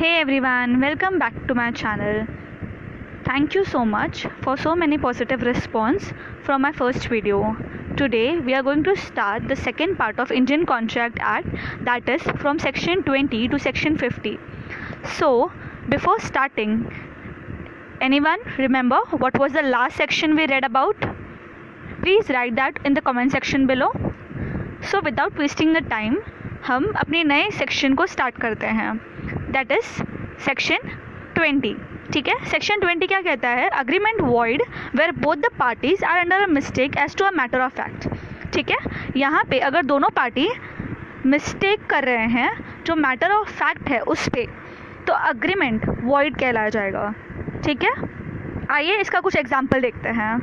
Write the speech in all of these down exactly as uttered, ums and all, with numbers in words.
Hey everyone, welcome back to my channel. Thank you so much for so many positive response from my first video. Today we are going to start the second part of Indian Contract Act, that is from section twenty to section fifty. So before starting, anyone remember what was the last section we read about? Please write that in the comment section below. So without wasting the time, हम अपने नए section को start करते हैं, that is section twenty. ठीक है, section twenty क्या कहता है? Agreement void where both the parties are under a mistake as to a matter of fact. ठीक है, यहाँ पे अगर दोनों पार्टी मिस्टेक कर रहे हैं जो मैटर ऑफ फैक्ट है उस पर, तो अग्रीमेंट वॉइड कहलाया जाएगा. ठीक है, आइए इसका कुछ एग्जाम्पल देखते हैं.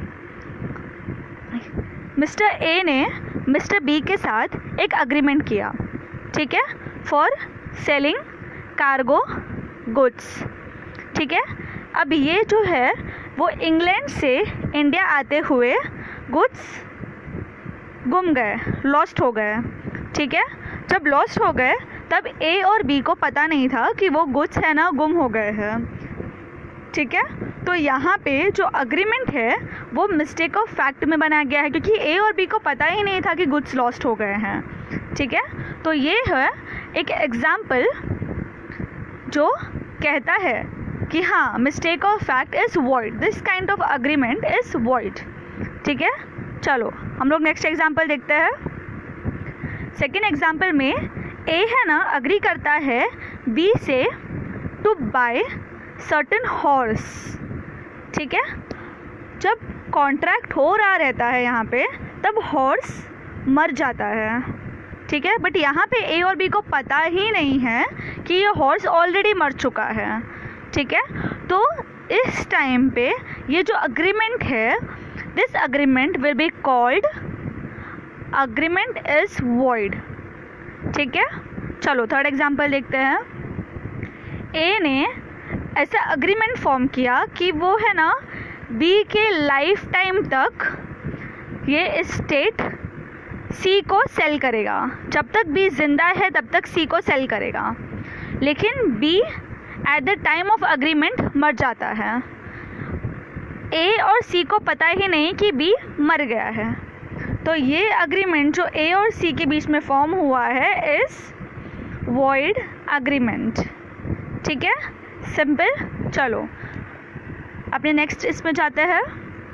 मिस्टर ए ने मिस्टर बी के साथ एक अग्रीमेंट किया, ठीक है, फॉर सेलिंग कार्गो गुड्स. ठीक है, अब ये जो है वो इंग्लैंड से इंडिया आते हुए गुड्स गुम गए, लॉस्ट हो गए. ठीक है, जब लॉस्ट हो गए तब ए और बी को पता नहीं था कि वो गुड्स है ना गुम हो गए हैं. ठीक है, तो यहाँ पे जो अग्रीमेंट है वो मिस्टेक ऑफ फैक्ट में बनाया गया है, क्योंकि ए और बी को पता ही नहीं था कि गुड्स लॉस्ट हो गए हैं. ठीक है, तो ये है एक एग्जाम्पल जो कहता है कि हाँ, mistake of fact is void, this kind of agreement is void. ठीक है, चलो हम लोग नेक्स्ट एग्जाम्पल देखते हैं. सेकेंड एग्जाम्पल में ए है ना अग्री करता है बी से टू बाय सर्टेन हॉर्स. ठीक है, जब कॉन्ट्रैक्ट हो रहा रहता है यहाँ पे तब हॉर्स मर जाता है. ठीक है, बट यहाँ पे ए और बी को पता ही नहीं है कि ये हॉर्स ऑलरेडी मर चुका है. ठीक है, तो इस टाइम पे ये जो अग्रीमेंट है, this agreement will be called agreement is void. ठीक है, चलो थर्ड एग्जांपल देखते हैं. ए ने ऐसा अग्रीमेंट फॉर्म किया कि वो है ना बी के लाइफ टाइम तक ये एस्टेट सी को सेल करेगा. जब तक बी जिंदा है तब तक सी को सेल करेगा, लेकिन B at the time of agreement मर जाता है. ए और सी को पता ही नहीं कि बी मर गया है. तो ये अग्रीमेंट जो ए और सी के बीच में फॉर्म हुआ है इज वॉइड अग्रीमेंट. ठीक है, सिंपल. चलो अपने नेक्स्ट इसमें जाते हैं.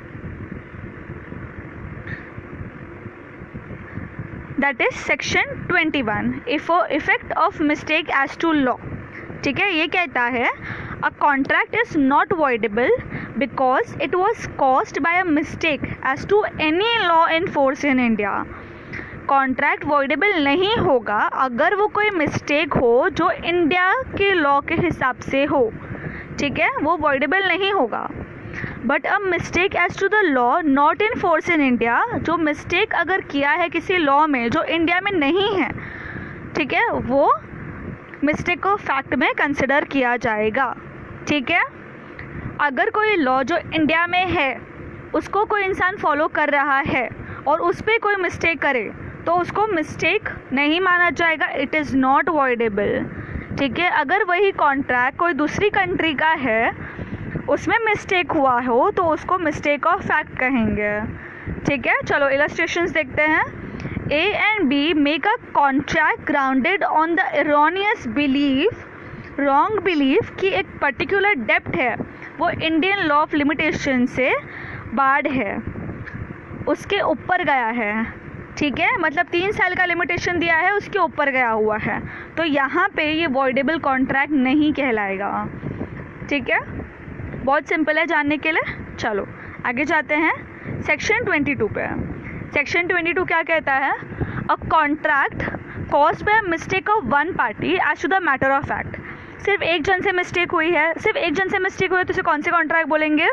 That is section twenty one, effect of mistake as to law. ठीक है, ये कहता है a contract is not voidable because it was caused by a mistake as to any law in force in India. Contract voidable नहीं होगा अगर वो कोई मिस्टेक हो जो इंडिया के लॉ के हिसाब से हो. ठीक है, वो वॉइडेबल नहीं होगा. But a mistake as to the law not in force in India, जो मिस्टेक अगर किया है किसी लॉ में जो इंडिया में नहीं है, ठीक है, वो मिस्टेक को फैक्ट में कंसिडर किया जाएगा. ठीक है, अगर कोई लॉ जो इंडिया में है उसको कोई इंसान फॉलो कर रहा है और उस पर कोई मिस्टेक करे तो उसको मिस्टेक नहीं माना जाएगा, इट इज़ नॉट वॉइडेबल. ठीक है, अगर वही कॉन्ट्रैक्ट कोई दूसरी कंट्री का है, उसमें मिस्टेक हुआ हो तो उसको मिस्टेक ऑफ फैक्ट कहेंगे. ठीक है, चलो इलस्ट्रेशंस देखते हैं. A and B make a contract grounded on the erroneous belief, wrong belief कि एक पर्टिकुलर डेप्ट है वो इंडियन लॉ ऑफ लिमिटेशन से बार्ड है, उसके ऊपर गया है. ठीक है, मतलब तीन साल का लिमिटेशन दिया है, उसके ऊपर गया हुआ है, तो यहाँ पे ये वॉइडेबल कॉन्ट्रैक्ट नहीं कहलाएगा. ठीक है, बहुत सिंपल है जानने के लिए. चलो आगे जाते हैं सेक्शन ट्वेंटी टू पे. सेक्शन ट्वेंटी टू क्या कहता है? A contract caused by mistake of one party as to the matter of fact. सिर्फ एक जन से मिस्टेक हुई है, सिर्फ एक जन से मिस्टेक हुई है, तो उसे कौन से कॉन्ट्रैक्ट बोलेंगे?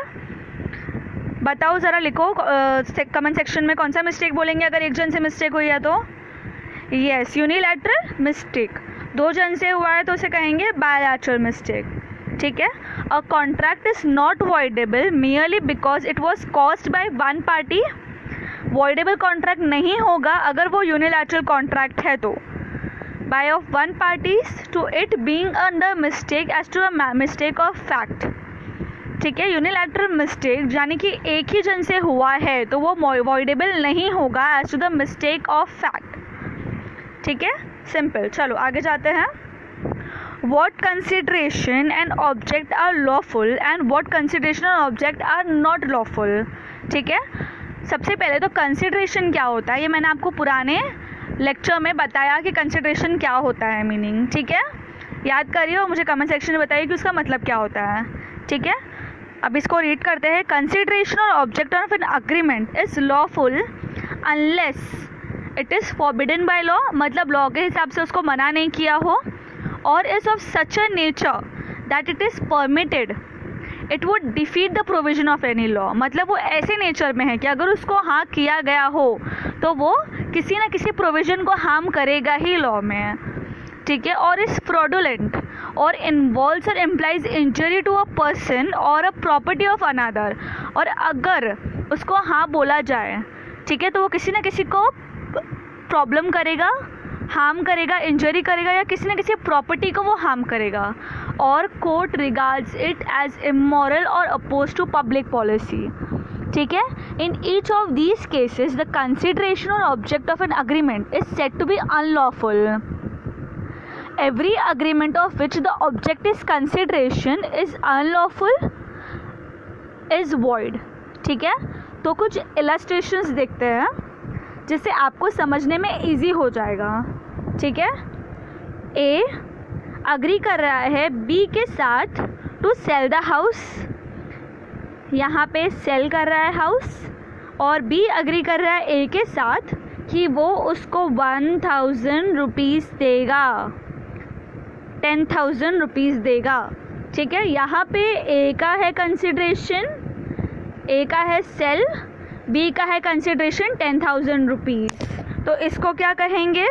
बताओ ज़रा, लिखो कमेंट सेक्शन में कौन सा मिस्टेक बोलेंगे अगर एक जन से मिस्टेक हुई है तो. Yes, unilateral mistake. दो जन से हुआ है तो उसे कहेंगे बायलैटरल मिस्टेक. ठीक है, a contract is not voidable merely because it was caused by one party. Voidable contract नहीं होगा अगर वो यूनिलैटरल कॉन्ट्रैक्ट है तो. by of one parties to it being under mistake as to a mistake of fact. ठीक है, unilateral mistake यानी कि एक ही जन से हुआ है तो वो अवॉइडेबल नहीं होगा as to the mistake of fact. ठीक है, सिंपल. चलो आगे जाते हैं. What consideration and object are lawful and what consideration and object are not lawful. ठीक है, सबसे पहले तो कंसिडरेशन क्या होता है ये मैंने आपको पुराने लेक्चर में बताया कि कंसिडरेशन क्या होता है, मीनिंग. ठीक है, याद करिए और मुझे कमेंट सेक्शन में बताइए कि उसका मतलब क्या होता है. ठीक है, अब इसको रीड करते हैं. Consideration or object of an agreement is lawful unless it is forbidden by law, मतलब लॉ के हिसाब से उसको मना नहीं किया हो, or is of such a nature that it is permitted it would defeat the provision of any law, मतलब वो ऐसे नेचर में है कि अगर उसको हाँ किया गया हो तो वो किसी न किसी प्रोविजन को हार्म करेगा ही लॉ में. ठीक है, और is fraudulent or involves or implies injury to a person or a property of another, और अगर उसको हाँ बोला जाए, ठीक है, तो वो किसी न किसी को प्रॉब्लम करेगा, हार्म करेगा, इंजरी करेगा, या किसी न किसी प्रॉपर्टी को वो हार्म करेगा, or court regards it as immoral or oppose to public policy. ठीक है, in each of these cases the consideration or object of an agreement is said to be unlawful. Every agreement of which the object is consideration is unlawful is void. ठीक है, तो कुछ illustrations देखते हैं जिससे आपको समझने में इजी हो जाएगा. ठीक है, ए अग्री कर रहा है बी के साथ टू सेल द हाउस, यहाँ पे सेल कर रहा है हाउस, और बी अग्री कर रहा है ए के साथ कि वो उसको वन थाउजेंड रुपीज़ देगा, टेन थाउजेंड रुपीज़ देगा. ठीक है, यहाँ पे ए का है कंसिडरेशन, ए का है सेल, बी का है कंसिडरेशन टेन थाउजेंड रुपीज़, तो इसको क्या कहेंगे?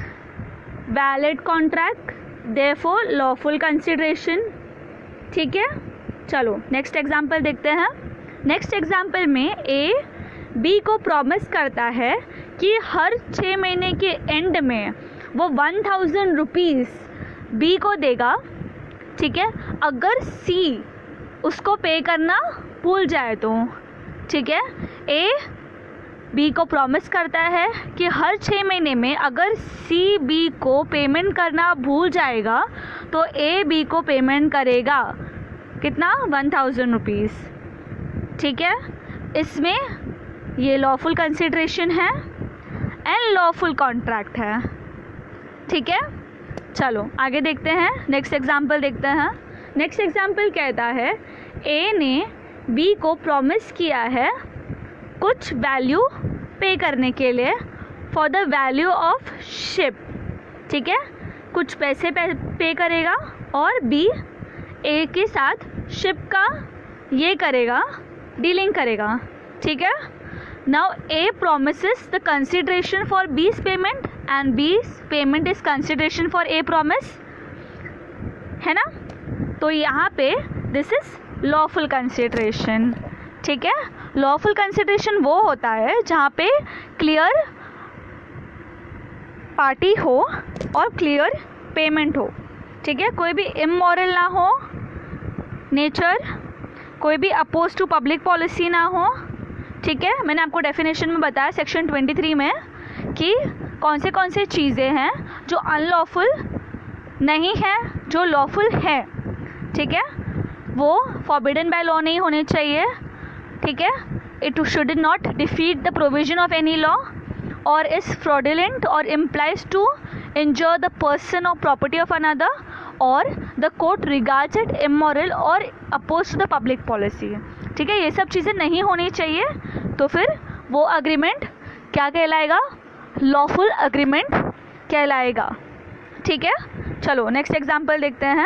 Valid contract, therefore lawful consideration. ठीक है, चलो नेक्स्ट एग्जांपल देखते हैं. नेक्स्ट एग्जांपल में ए बी को प्रॉमिस करता है कि हर छः महीने के एंड में वो वन थाउजेंड रुपीज़ बी को देगा. ठीक है, अगर सी उसको पे करना भूल जाए तो. ठीक है, ए बी को प्रॉमिस करता है कि हर छः महीने में अगर सी बी को पेमेंट करना भूल जाएगा तो ए बी को पेमेंट करेगा कितना? One thousand rupees. ठीक है, इसमें ये लॉफुल कंसिडरेशन है एंड लॉफुल कॉन्ट्रैक्ट है. ठीक है, चलो आगे देखते हैं. नेक्स्ट एग्जांपल देखते हैं. नेक्स्ट एग्जांपल कहता है ए ने बी को प्रॉमिस किया है कुछ वैल्यू पे करने के लिए for the value of ship. ठीक है, कुछ पैसे पे, पे करेगा और बी ए के साथ शिप का ये करेगा, डीलिंग करेगा. ठीक है, now A promises the consideration for B's payment and B's payment is consideration for A promise, है ना. तो यहाँ पे दिस इज लॉफुल कंसिडरेशन. ठीक है, लॉफुल कंसिडरेशन वो होता है जहाँ पे क्लियर पार्टी हो और क्लियर पेमेंट हो. ठीक है, कोई भी इमोरल ना हो नेचर, कोई भी अपोज टू पब्लिक पॉलिसी ना हो. ठीक है, मैंने आपको डेफिनेशन में बताया सेक्शन ट्वेंटी थ्री में कि कौन से कौन से चीज़ें हैं जो अनलॉफुल नहीं है, जो लॉफुल है. ठीक है, वो फॉरबिडन बाय लॉ नहीं होने चाहिए. ठीक है, it should not defeat the provision of any law or is fraudulent or implies to injure the person or property of another, or the court regards it immoral or oppose to the public policy. ठीक है, ये सब चीज़ें नहीं होनी चाहिए, तो फिर वो अग्रीमेंट क्या कहलाएगा? लॉफुल अग्रीमेंट कहलाएगा. ठीक है, चलो नेक्स्ट एग्जांपल देखते हैं.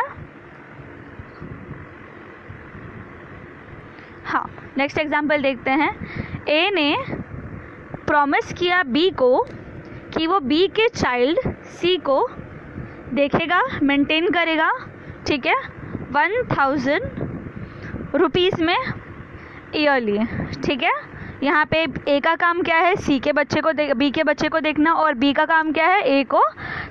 हाँ, नेक्स्ट एग्जांपल देखते हैं. ए ने प्रॉमिस किया बी को कि वो बी के चाइल्ड सी को देखेगा, मेंटेन करेगा. ठीक है, वन थाउजेंड रुपीज़ में ईयरली. ठीक है, यहाँ पे ए का काम क्या है? सी के बच्चे को देख बी के बच्चे को देखना, और बी का काम क्या है? ए को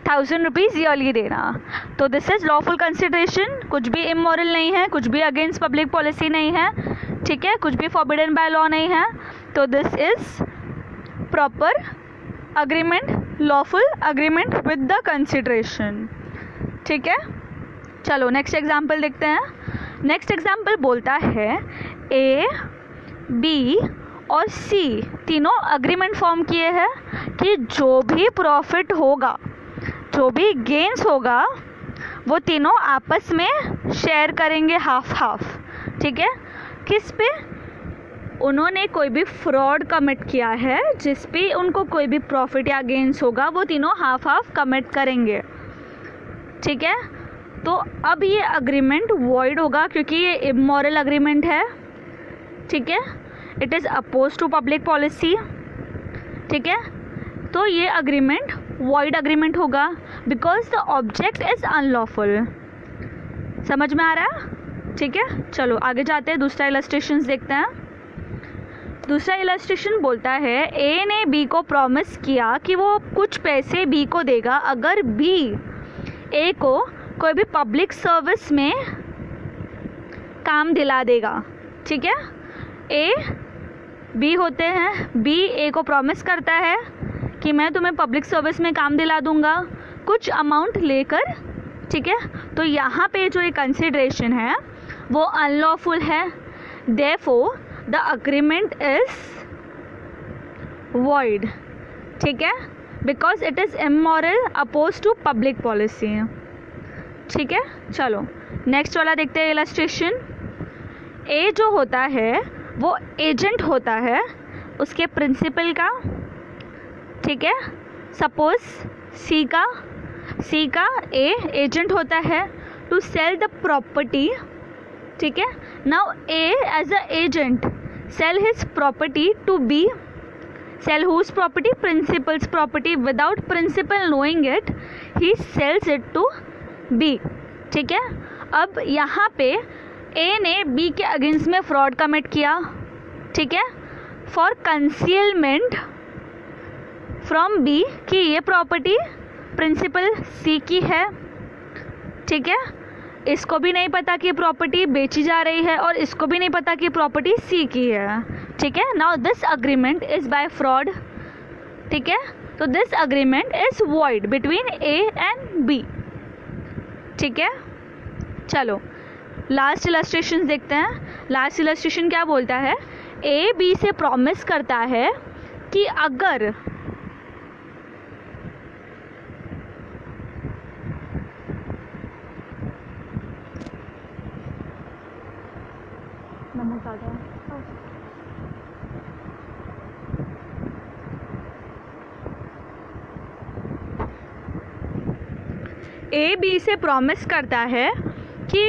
थाउजेंड रुपीज़ ईयरली देना। तो दिस इज़ लॉफुल कंसिडरेशन, कुछ भी इमोरल नहीं है, कुछ भी अगेंस्ट पब्लिक पॉलिसी नहीं है, ठीक है, कुछ भी फॉरबिडन बाय लॉ नहीं है। तो this is proper agreement, lawful agreement with the consideration, ठीक है। चलो नेक्स्ट एग्जाम्पल देखते हैं। नेक्स्ट एग्जाम्पल बोलता है ए, बी और सी तीनों अग्रीमेंट फॉर्म किए हैं कि जो भी प्रॉफिट होगा, जो भी गेन्स होगा, वो तीनों आपस में शेयर करेंगे हाफ हाफ, ठीक है। किस पे? उन्होंने कोई भी फ्रॉड कमिट किया है जिस पे उनको कोई भी प्रॉफिट या गेन्स होगा, वो तीनों हाफ हाफ कमिट करेंगे, ठीक है। तो अब ये अग्रीमेंट वॉइड होगा क्योंकि ये इमोरल अग्रीमेंट है, ठीक है। It is oppose to public policy, ठीक है। तो ये अग्रीमेंट वॉइड अग्रीमेंट होगा because the object is unlawful. समझ में आ रहा है? ठीक है, चलो आगे जाते हैं, दूसरा इलस्ट्रेशन देखते हैं। दूसरा इलस्ट्रेशन बोलता है ए ने बी को प्रॉमिस किया कि वो कुछ पैसे बी को देगा अगर बी ए को कोई भी पब्लिक सर्विस में काम दिला देगा, ठीक है। ए बी होते हैं, बी ए को प्रॉमिस करता है कि मैं तुम्हें पब्लिक सर्विस में काम दिला दूंगा कुछ अमाउंट लेकर, ठीक है। तो यहाँ पे जो ये कंसिडरेशन है वो अनलॉफुल है, therefore the agreement is void, ठीक है, because it is immoral oppose to public policy, ठीक है। चलो नेक्स्ट वाला देखते हैं इलस्ट्रेशन। ए जो होता है वो एजेंट होता है उसके प्रिंसिपल का, ठीक है। सपोज सी का सी का ए एजेंट होता है टू सेल द प्रॉपर्टी, ठीक है। Now A as a agent sell his property to B, sell whose property? Principal's property. Without principal knowing it he sells it to B, ठीक है। अब यहाँ पे ए ने बी के अगेंस्ट में फ्रॉड कमिट किया, ठीक है, फॉर कंसीलमेंट फ्रॉम बी कि ये प्रॉपर्टी प्रिंसिपल सी की है, ठीक है। इसको भी नहीं पता कि प्रॉपर्टी बेची जा रही है और इसको भी नहीं पता कि प्रॉपर्टी सी की है, ठीक है। Now this agreement is by fraud, ठीक है। तो this agreement is void between A and B, ठीक है। चलो लास्ट इलस्ट्रेशन देखते हैं। लास्ट इलस्ट्रेशन क्या बोलता है? ए बी से प्रॉमिस करता है कि अगर ए बी से प्रॉमिस करता है कि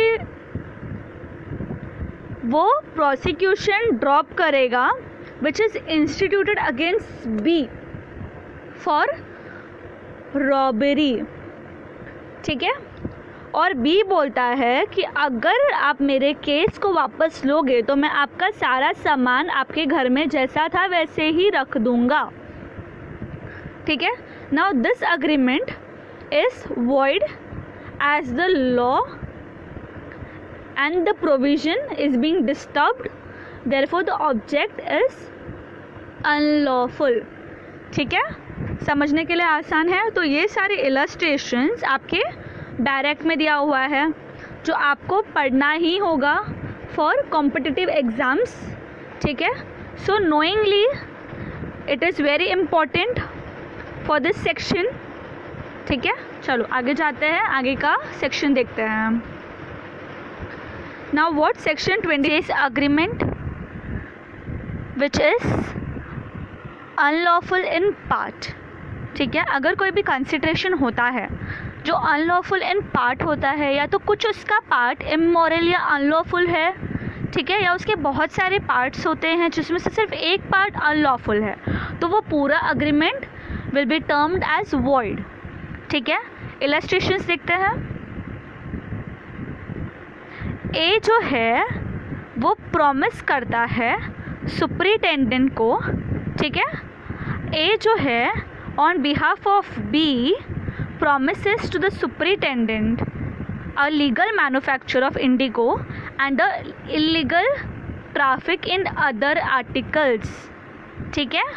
वो प्रोसिक्यूशन ड्रॉप करेगा which is instituted against B for robbery, ठीक है। और बी बोलता है कि अगर आप मेरे केस को वापस लोगे तो मैं आपका सारा सामान आपके घर में जैसा था वैसे ही रख दूंगा, ठीक है। Now this agreement is void as the law and the provision is being disturbed, therefore the object is unlawful, ठीक है। समझने के लिए आसान है। तो ये सारे इलस्ट्रेशंस आपके डायरेक्ट में दिया हुआ है जो आपको पढ़ना ही होगा फॉर कॉम्पिटिटिव एग्जाम्स, ठीक है। So knowingly it is very important for this section, ठीक है। चलो आगे जाते हैं, आगे का सेक्शन देखते हैं। Now what section twenty is agreement which is unlawful in part, ठीक है। अगर कोई भी कंसिडरेशन होता है जो अनलॉफुल इन पार्ट होता है, या तो कुछ उसका पार्ट इमोरल या अनलॉफुल है, ठीक है, या उसके बहुत सारे पार्ट्स होते हैं जिसमें से सिर्फ एक पार्ट अनलॉफुल है, तो वो पूरा agreement will be termed as void, ठीक है। इलस्ट्रेशंस देखते हैं। ए जो है वो प्रॉमिस करता है सुपरिटेंडेंट को, ठीक है। ए जो है on behalf of B promises to the superintendent a legal manufacture of indigo and the illegal traffic in other articles. ठीक है,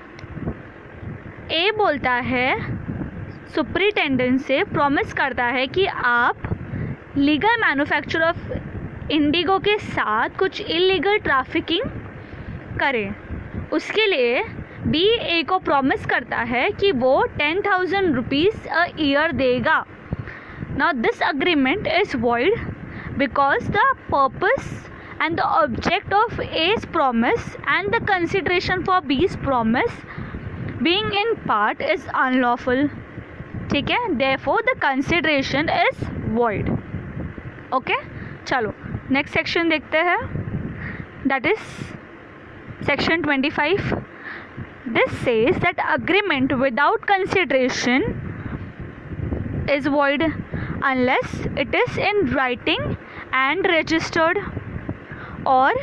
ए बोलता है सुपरिटेंडेंट से प्रॉमिस करता है कि आप लीगल मैन्युफैक्चर ऑफ इंडिगो के साथ कुछ इलीगल ट्रैफिकिंग करें। उसके लिए बी ए को प्रॉमिस करता है कि वो ten thousand rupees a year देगा। Now this agreement is void because the purpose and the object of A's promise and the consideration for B's promise being in part is unlawful. ठीक है, therefore the consideration is void. Okay, चलो next section देखते हैं, that is section twenty-five. This says that agreement without consideration is void unless it is in writing and registered, or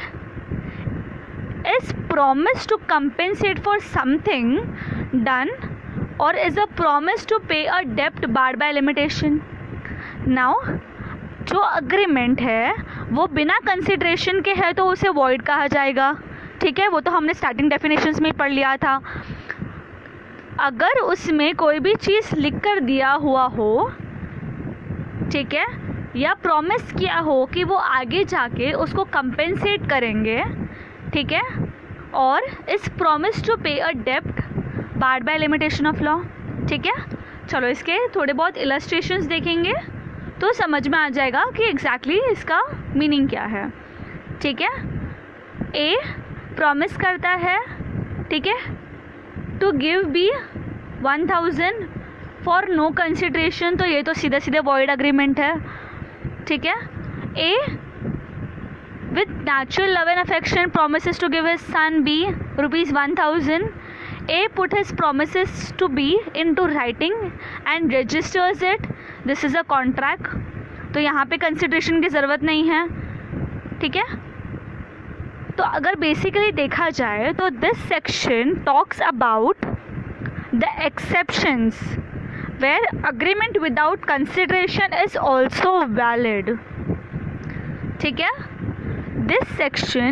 is promise to compensate for something done, or is a promise to pay a debt barred by limitation. Now जो agreement है वो बिना consideration के है तो उसे void कहा जाएगा। ठीक है, वो तो हमने स्टार्टिंग डेफिनेशंस में पढ़ लिया था। अगर उसमें कोई भी चीज़ लिख कर दिया हुआ हो, ठीक है, या प्रॉमिस किया हो कि वो आगे जाके उसको कंपेंसेट करेंगे, ठीक है, और इस प्रॉमिस टू पे अ डेप्ट barred by limitation of law. ठीक है, चलो इसके थोड़े बहुत इलस्ट्रेशंस देखेंगे तो समझ में आ जाएगा कि एग्जैक्टली exactly इसका मीनिंग क्या है। ठीक है, ए प्रॉमिस करता है, ठीक है, to give B one thousand for no consideration, तो ये तो सीधे सीधे वॉइड अग्रीमेंट है। ठीक है, A with natural love and affection promises to give his son B rupees one thousand. A put his promises to be into writing and registers it, this is a contract, तो यहाँ पे consideration की ज़रूरत नहीं है। ठीक है, तो अगर बेसिकली देखा जाए तो this section talks about the exceptions where agreement without consideration is also valid. ठीक है, this section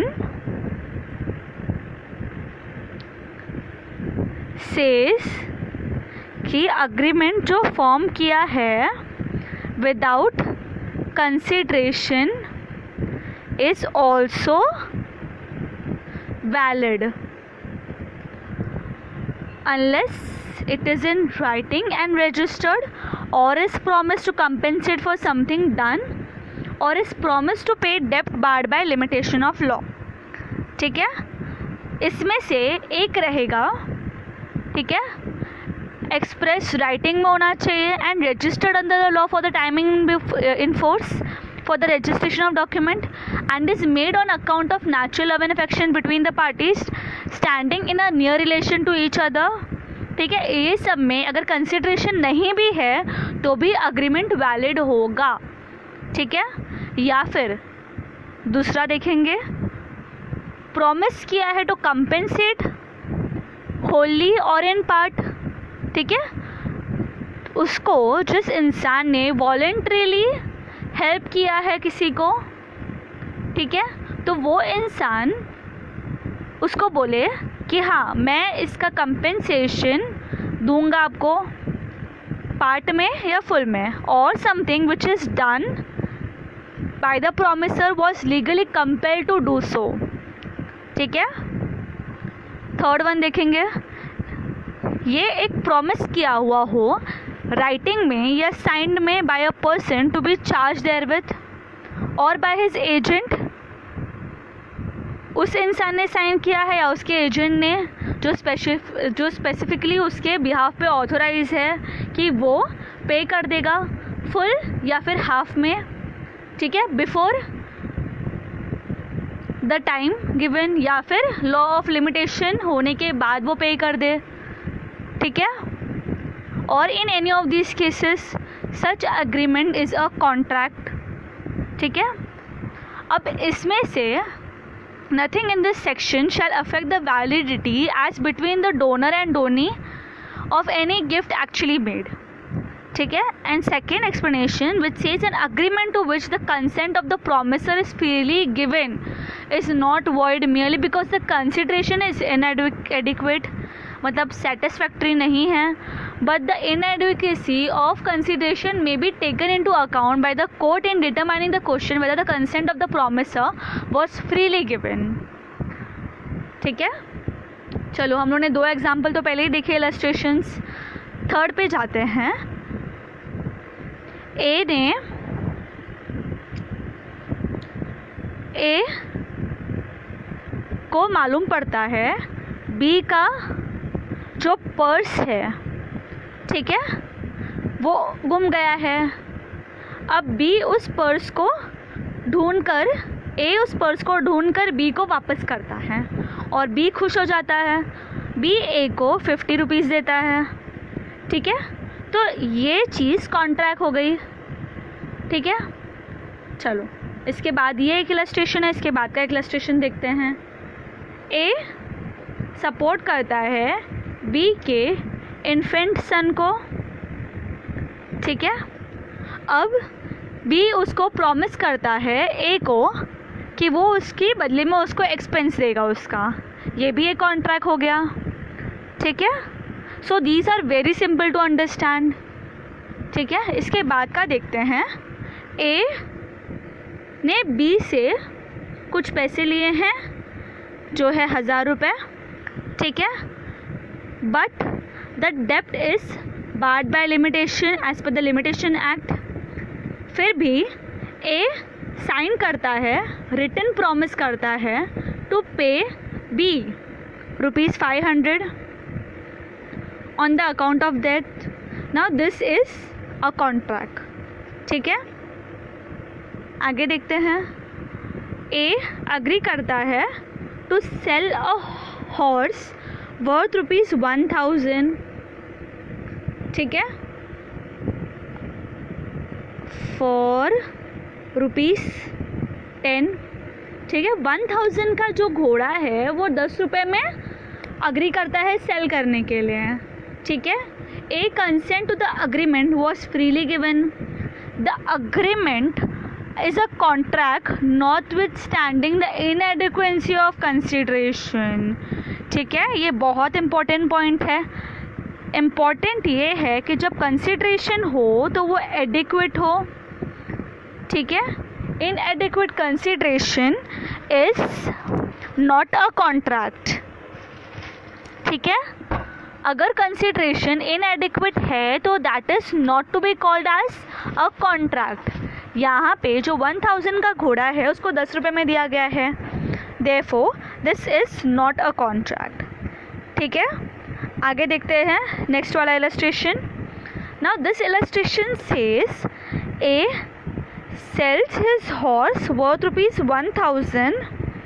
says कि agreement जो फॉर्म किया है without consideration is also valid unless it is in writing and registered, or is promised to compensate for something done, or is promised to pay debt barred by limitation of law. ठीक है, इसमें से एक रहेगा, ठीक है, express writing में होना चाहिए and registered under the law for the timing in force for the registration of document and is made on account of natural love and affection between the parties standing in a near relation to each other. ठीक है, ये सब में अगर consideration नहीं भी है तो भी अग्रीमेंट वैलिड होगा। ठीक है, या फिर दूसरा देखेंगे, प्रॉमिस किया है टू कंपेंसेट होली और इन पार्ट। ठीक है, उसको जिस इंसान ने वॉलेंट्रीली हेल्प किया है किसी को, ठीक है, तो वो इंसान उसको बोले कि हाँ मैं इसका कंपेंसेशन दूंगा आपको पार्ट में या फुल में, और something which is done by the promisor was legally compelled to do so. ठीक है, थर्ड वन देखेंगे, ये एक प्रॉमिस किया हुआ हो राइटिंग में या साइंड में by a person to be charge there with, और बाय हिज एजेंट, उस इंसान ने साइन किया है या उसके एजेंट ने जो स्पेसिफ जो स्पेसिफिकली उसके बिहाफ पे ऑथोराइज है कि वो पे कर देगा फुल या फिर हाफ में। ठीक है, बिफोर द टाइम गिवन या फिर लॉ ऑफ लिमिटेशन होने के बाद वो पे कर दे। ठीक है, और in any of this cases such agreement is a contract. ठीक है, अब इसमें से nothing in this section shall affect the validity as between the donor and donee of any gift actually made. ठीक है. And second explanation which says an agreement to which the consent of the promisor is freely given is not void merely because the consideration is inadequate, मतलब satisfactory नहीं है. But the inadequacy of consideration may be taken into account by the court in determining the question whether the consent of the promisor was freely given. ठीक है. चलो हम लोगों ने दो एग्जाम्पल तो पहले ही देखे इलस्ट्रेशंस. थर्ड पे जाते हैं. ए ने ए को मालूम पड़ता है बी का जो पर्स है, ठीक है, वो गुम गया है. अब बी उस पर्स को ढूंढकर ए उस पर्स को ढूंढकर बी को वापस करता है और बी खुश हो जाता है. बी ए को फिफ्टी रुपीज़ देता है. ठीक है, तो ये चीज़ कॉन्ट्रैक्ट हो गई. ठीक है. चलो इसके बाद ये एक इलस्ट्रेशन है, इसके बाद का एक इलस्ट्रेशन देखते हैं. ए सपोर्ट करता है बी के इन्फेंट सन को. ठीक है. अब बी उसको प्रॉमिस करता है ए को कि वो उसकी बदले में उसको एक्सपेंस देगा उसका. ये भी एक कॉन्ट्रैक्ट हो गया. ठीक है. So these are very simple to understand. ठीक है. इसके बाद का देखते हैं. ए ने बी से कुछ पैसे लिए हैं जो है हज़ार रुपये. ठीक है. बट द डेप्ट is barred by limitation as per the limitation act. फिर भी ए साइन करता है, रिटन प्रॉमिस करता है to pay B rupees five hundred on the account of that. Now this is a contract. ठीक है. आगे देखते हैं. ए अग्री करता है to sell a horse worth rupees one thousand. ठीक है. For rupees ten. ठीक है. वन थाउजेंड का जो घोड़ा है वो दस रुपये में अग्री करता है सेल करने के लिए. ठीक है. A consent to the agreement was freely given. The agreement is a contract notwithstanding the inadequacy of consideration. ठीक है. ये बहुत इम्पोर्टेंट पॉइंट है. इम्पॉर्टेंट ये है कि जब कंसिडरेशन हो तो वो एडिक्वेट हो. ठीक है. inadequate consideration is not a contract. ठीक है. अगर कंसिडरेशन inadequate है तो that is not to be called as a contract. यहाँ पे जो वन थाउजेंड का घोड़ा है उसको दस रुपये में दिया गया है. Therefore this is not a contract. ठीक है. आगे देखते हैं नेक्स्ट वाला illustration. Now this illustration says A sells his horse worth rupees one thousand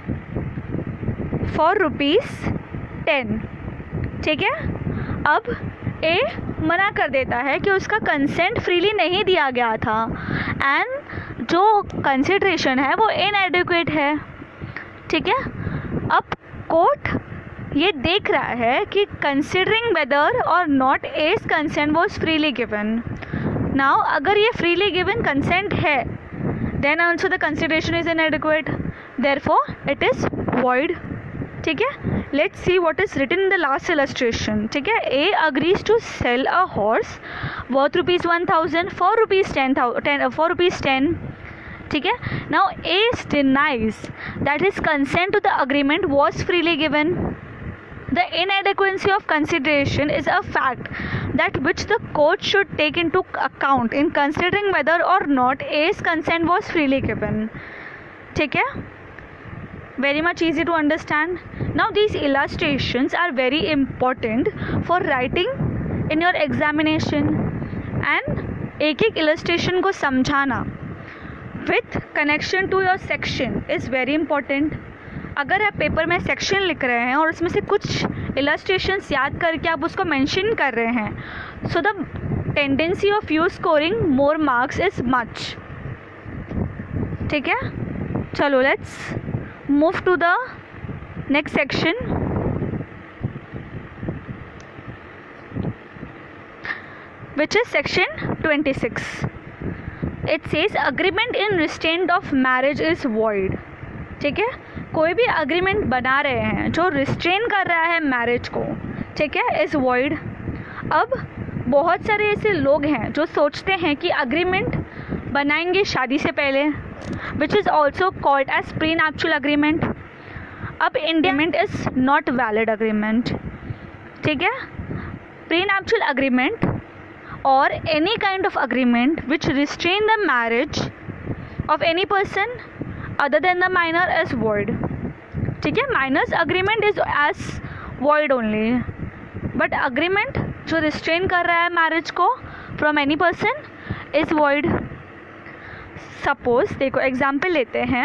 for rupees ten. ठीक है. अब ए मना कर देता है कि उसका कंसेंट फ्रीली नहीं दिया गया था एंड जो कंसिडरेशन है वो इनएडिक्वेट है. ठीक है. अब कोर्ट ये देख रहा है कि कंसिडरिंग वेदर और not as consent was freely given. Now अगर ये फ्रीली गिवन कंसेंट है then also the consideration is inadequate. Therefore it is void. ठीक है. Let's see what is written in the last illustration. ठीक है. A agrees to sell a horse worth rupees one thousand for rupees ten ten for rupees ten. ठीक है. Now A denies that his consent to the agreement was freely given. The inadequacy of consideration is a fact that which the court should take into account in considering whether or not A's consent was freely given. ठीक है. Very much easy to understand. Now these illustrations are very important for writing in your examination. And एक एक illustration को समझाना with connection to your section is very important. अगर आप paper में section लिख रहे हैं और उसमें से कुछ इलस्ट्रेशंस याद करके आप उसको मेंशन कर रहे हैं, so the tendency of you scoring more marks is much. ठीक है. चलो let's move to the next section which is section twenty-six. It says agreement in restraint of marriage is void. ठीक है, कोई भी अग्रीमेंट बना रहे हैं जो रिस्ट्रेन कर रहा है मैरिज को, ठीक है, इज वॉइड. अब बहुत सारे ऐसे लोग हैं जो सोचते हैं कि अग्रीमेंट बनाएंगे शादी से पहले, which is also called as prenuptial agreement. अब इंडियमेंट इज़ नॉट वैलिड अग्रीमेंट. ठीक है, prenuptial agreement or any kind of agreement which restrain the marriage of any person other than the minor is void. ठीक है, minor's agreement is as void only, but agreement जो restrain कर रहा है marriage को from any person is void. Suppose देखो example लेते हैं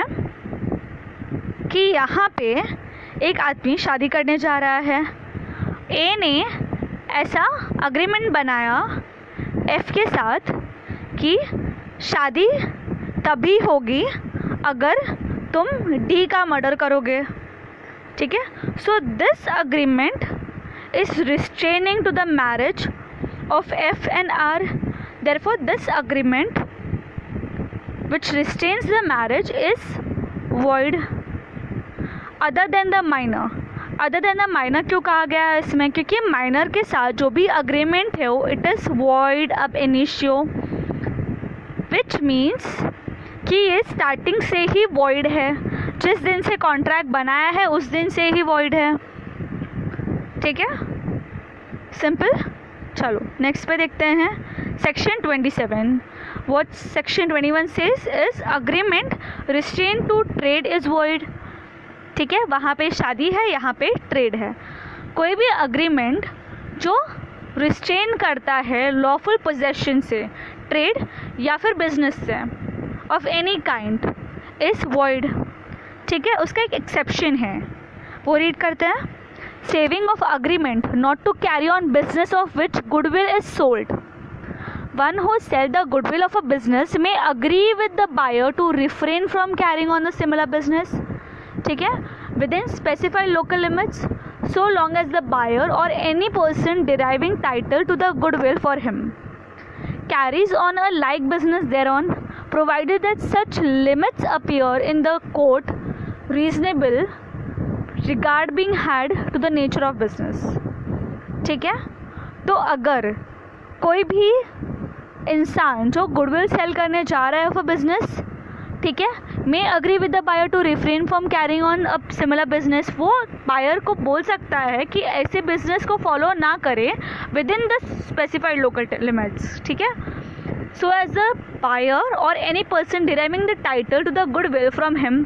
कि यहाँ पे एक आदमी शादी करने जा रहा है. ए ने ऐसा agreement बनाया एफ के साथ कि शादी तभी होगी अगर तुम डी का मर्डर करोगे. ठीक है, so this agreement is restraining to the marriage of F and R. Therefore this agreement which restrains the marriage is void other than the minor. Other than the minor क्यों कहा गया है इसमें? क्योंकि माइनर के साथ जो भी अग्रीमेंट है वो it is void ab initio, which means कि ये स्टार्टिंग से ही वॉइड है. जिस दिन से कॉन्ट्रैक्ट बनाया है उस दिन से ही वॉइड है. ठीक है, सिंपल. चलो नेक्स्ट पे देखते हैं section twenty seven. What section twenty one says is agreement restrain to trade is void. ठीक है, वहाँ पे शादी है, यहाँ पे ट्रेड है. कोई भी अग्रीमेंट जो रिस्ट्रेन करता है लॉफुल पोजेशन से, ट्रेड या फिर बिजनेस से of any kind is void. ठीक है, उसका एक एक्सेप्शन है, वो रीड करते हैं. Saving of agreement not to carry on business of which goodwill is sold. One who sell the goodwill of a business may agree with the buyer to refrain from carrying on the similar business. ठीक है, within specified local limits so long as the buyer और any person deriving title to the goodwill for him carries on a like business thereon, provided that such limits appear in the court reasonable regard being had to the nature of business. ठीक है, तो अगर कोई भी इंसान जो goodwill cell करने जा रहा है फॉर बिजनेस, ठीक है, may agree with the buyer to refrain from carrying on a similar business, वो बायर को बोल सकता है कि ऐसे बिजनेस को फॉलो ना करे within the specified local limits. ठीक है, सो एज द बायर और any person deriving the title to the goodwill from him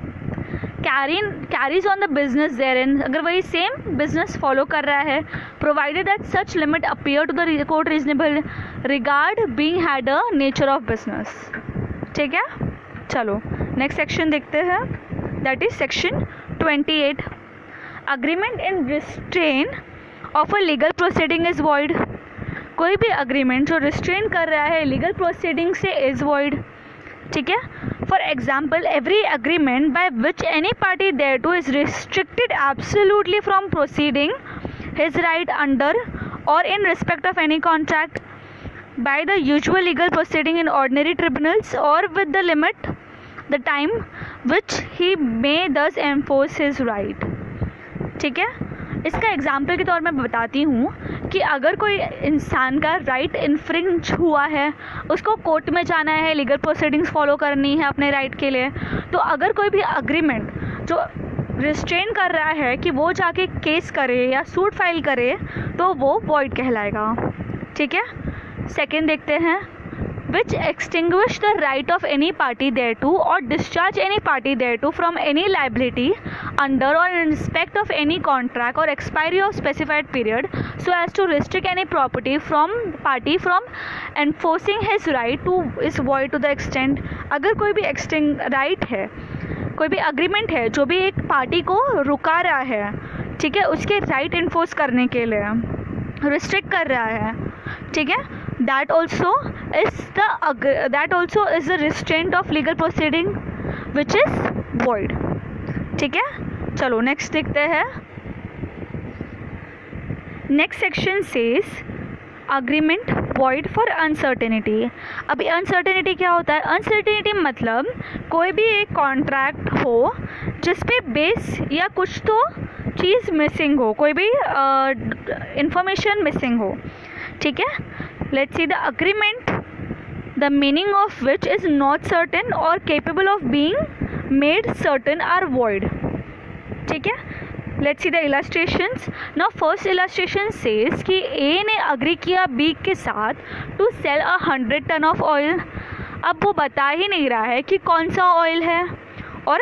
carrying carries on the business therein, अगर वही सेम बिजनेस फॉलो कर रहा है, provided that such limit appear to the court reasonable regard being had a nature of business. ठीक है, चलो next section देखते हैं, that is section twenty eight. Agreement in restrain of a legal proceeding is void. कोई भी agreement जो restrain कर रहा है लीगल प्रोसीडिंग से इज वॉइड. ठीक है, for example every agreement by which any party there to is restricted absolutely from proceeding his right under और in respect of any contract by the usual legal proceeding in ordinary tribunals or with the limit the time which he may thus enforce his right. ठीक है, इसका example के तौर में बताती हूँ कि अगर कोई इंसान का राइट इन्फ्रिंज हुआ है, उसको कोर्ट में जाना है, लीगल प्रोसीडिंग्स फॉलो करनी है अपने राइट के लिए, तो अगर कोई भी अग्रीमेंट जो रिस्ट्रेन कर रहा है कि वो जाके केस करे या सूट फाइल करे तो वो वॉइड कहलाएगा. ठीक है, सेकेंड देखते हैं. Which extinguish the right of any party there to और discharge any party there to from any liability under और in respect of any contract और expiry of specified period so as to restrict any property from party from enforcing his right to is void to the extent. अगर कोई भी existing right है, कोई भी agreement है जो भी एक पार्टी को रुका रहा है, ठीक है, उसके राइट इन्फोर्स करने के लिए रिस्ट्रिक्ट कर रहा है, ठीक है, that also is the that also is the restraint of legal proceeding which is void. ठीक है, चलो नेक्स्ट देखते हैं. Next section says agreement void for uncertainty. अभी अनसर्टेनिटी क्या होता है? अनसर्टेनिटी मतलब कोई भी एक कॉन्ट्रैक्ट हो जिस पे बेस या कुछ तो चीज़ मिसिंग हो, कोई भी इंफॉर्मेशन मिसिंग हो, ठीक है. Let's see the agreement the meaning of which is not certain और capable of being made certain are void, ठीक है. Let's see the illustrations. Now first illustration says कि ए ने अग्री किया बी के साथ to sell a hundred ton of oil. अब वो बता ही नहीं रहा है कि कौन सा ऑयल है और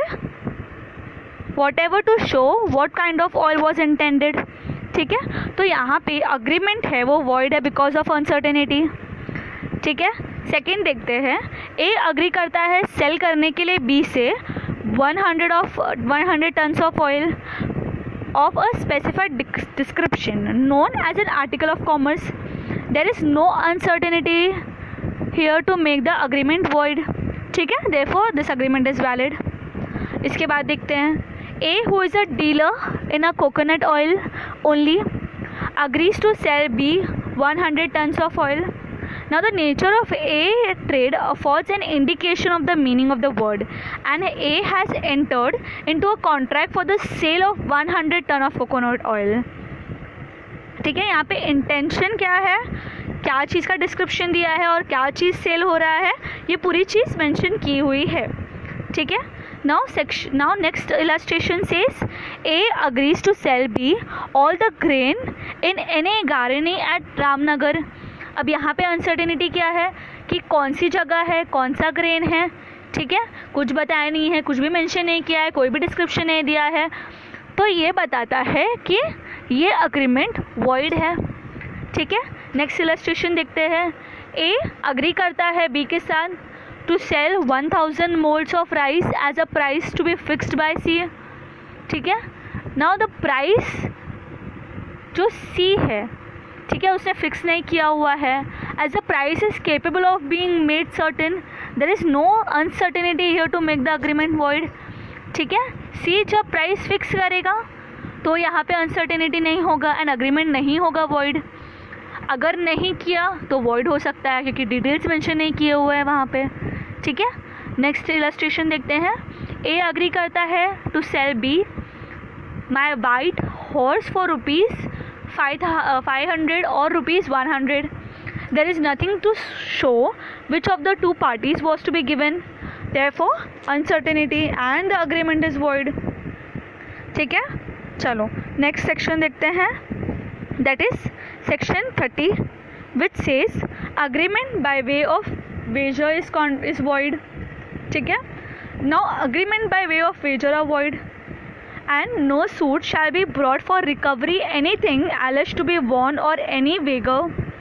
whatever to show what kind of oil was intended, ठीक है. तो यहाँ पे अग्रीमेंट है वो वॉइड है बिकॉज ऑफ अनसर्टेनिटी, ठीक है. सेकेंड देखते हैं. ए अग्री करता है सेल करने के लिए बी से one hundred of one hundred tons of oil of a specified description known as an article of commerce. There is no uncertainty here to make the agreement void, ठीक है. Therefore this agreement is valid. इसके बाद देखते हैं. A who is a dealer in a coconut oil only agrees to sell B one hundred tons of oil. Now the nature of A trade affords an indication of the meaning of the word, and A has entered into a contract for the sale of one hundred ton of coconut oil. ठीक है. यहाँ पे intention क्या है, क्या चीज़ का description दिया है और क्या चीज़ सेल हो रहा है, ये पूरी चीज़ मेंशन की हुई है, ठीक है. Now section now next illustration says A agrees to sell B all the grain in any garani at Ramnagar. अब यहाँ पे अनसर्टेनिटी क्या है कि कौन सी जगह है, कौन सा ग्रेन है, ठीक है. कुछ बताया नहीं है, कुछ भी मेंशन नहीं किया है, कोई भी डिस्क्रिप्शन नहीं दिया है, तो ये बताता है कि ये अग्रीमेंट वॉइड है, ठीक है. नेक्स्ट इलस्ट्रेशन देखते हैं. ए अग्री करता है बी के साथ to sell one thousand maunds of rice as a price to be fixed by C, ठीक है. नाउ द प्राइस जो सी है, ठीक है, उसने फिक्स नहीं किया हुआ है. As the price is capable of being made certain, there is no uncertainty here to make the agreement void, ठीक है. सी जब प्राइस फिक्स करेगा तो यहाँ पे अनसर्टेनिटी नहीं होगा एंड अग्रीमेंट नहीं होगा वॉइड. अगर नहीं किया तो वॉइड हो सकता है क्योंकि डिटेल्स मेंशन नहीं किए हुए हैं वहाँ पे, ठीक है. नेक्स्ट इलस्ट्रेशन देखते हैं. ए अग्री करता है to sell B my white horse for rupees five hundred or rupees one hundred. There is nothing to show which of the two parties was to be given. Therefore uncertainty and the agreement is void, ठीक है. चलो next section देखते हैं. That is section thirty which says agreement by way of wager is con is void, ठीक है. Now agreement by way of wager are void and no suit shall be brought for recovery anything alleged to be won or any wager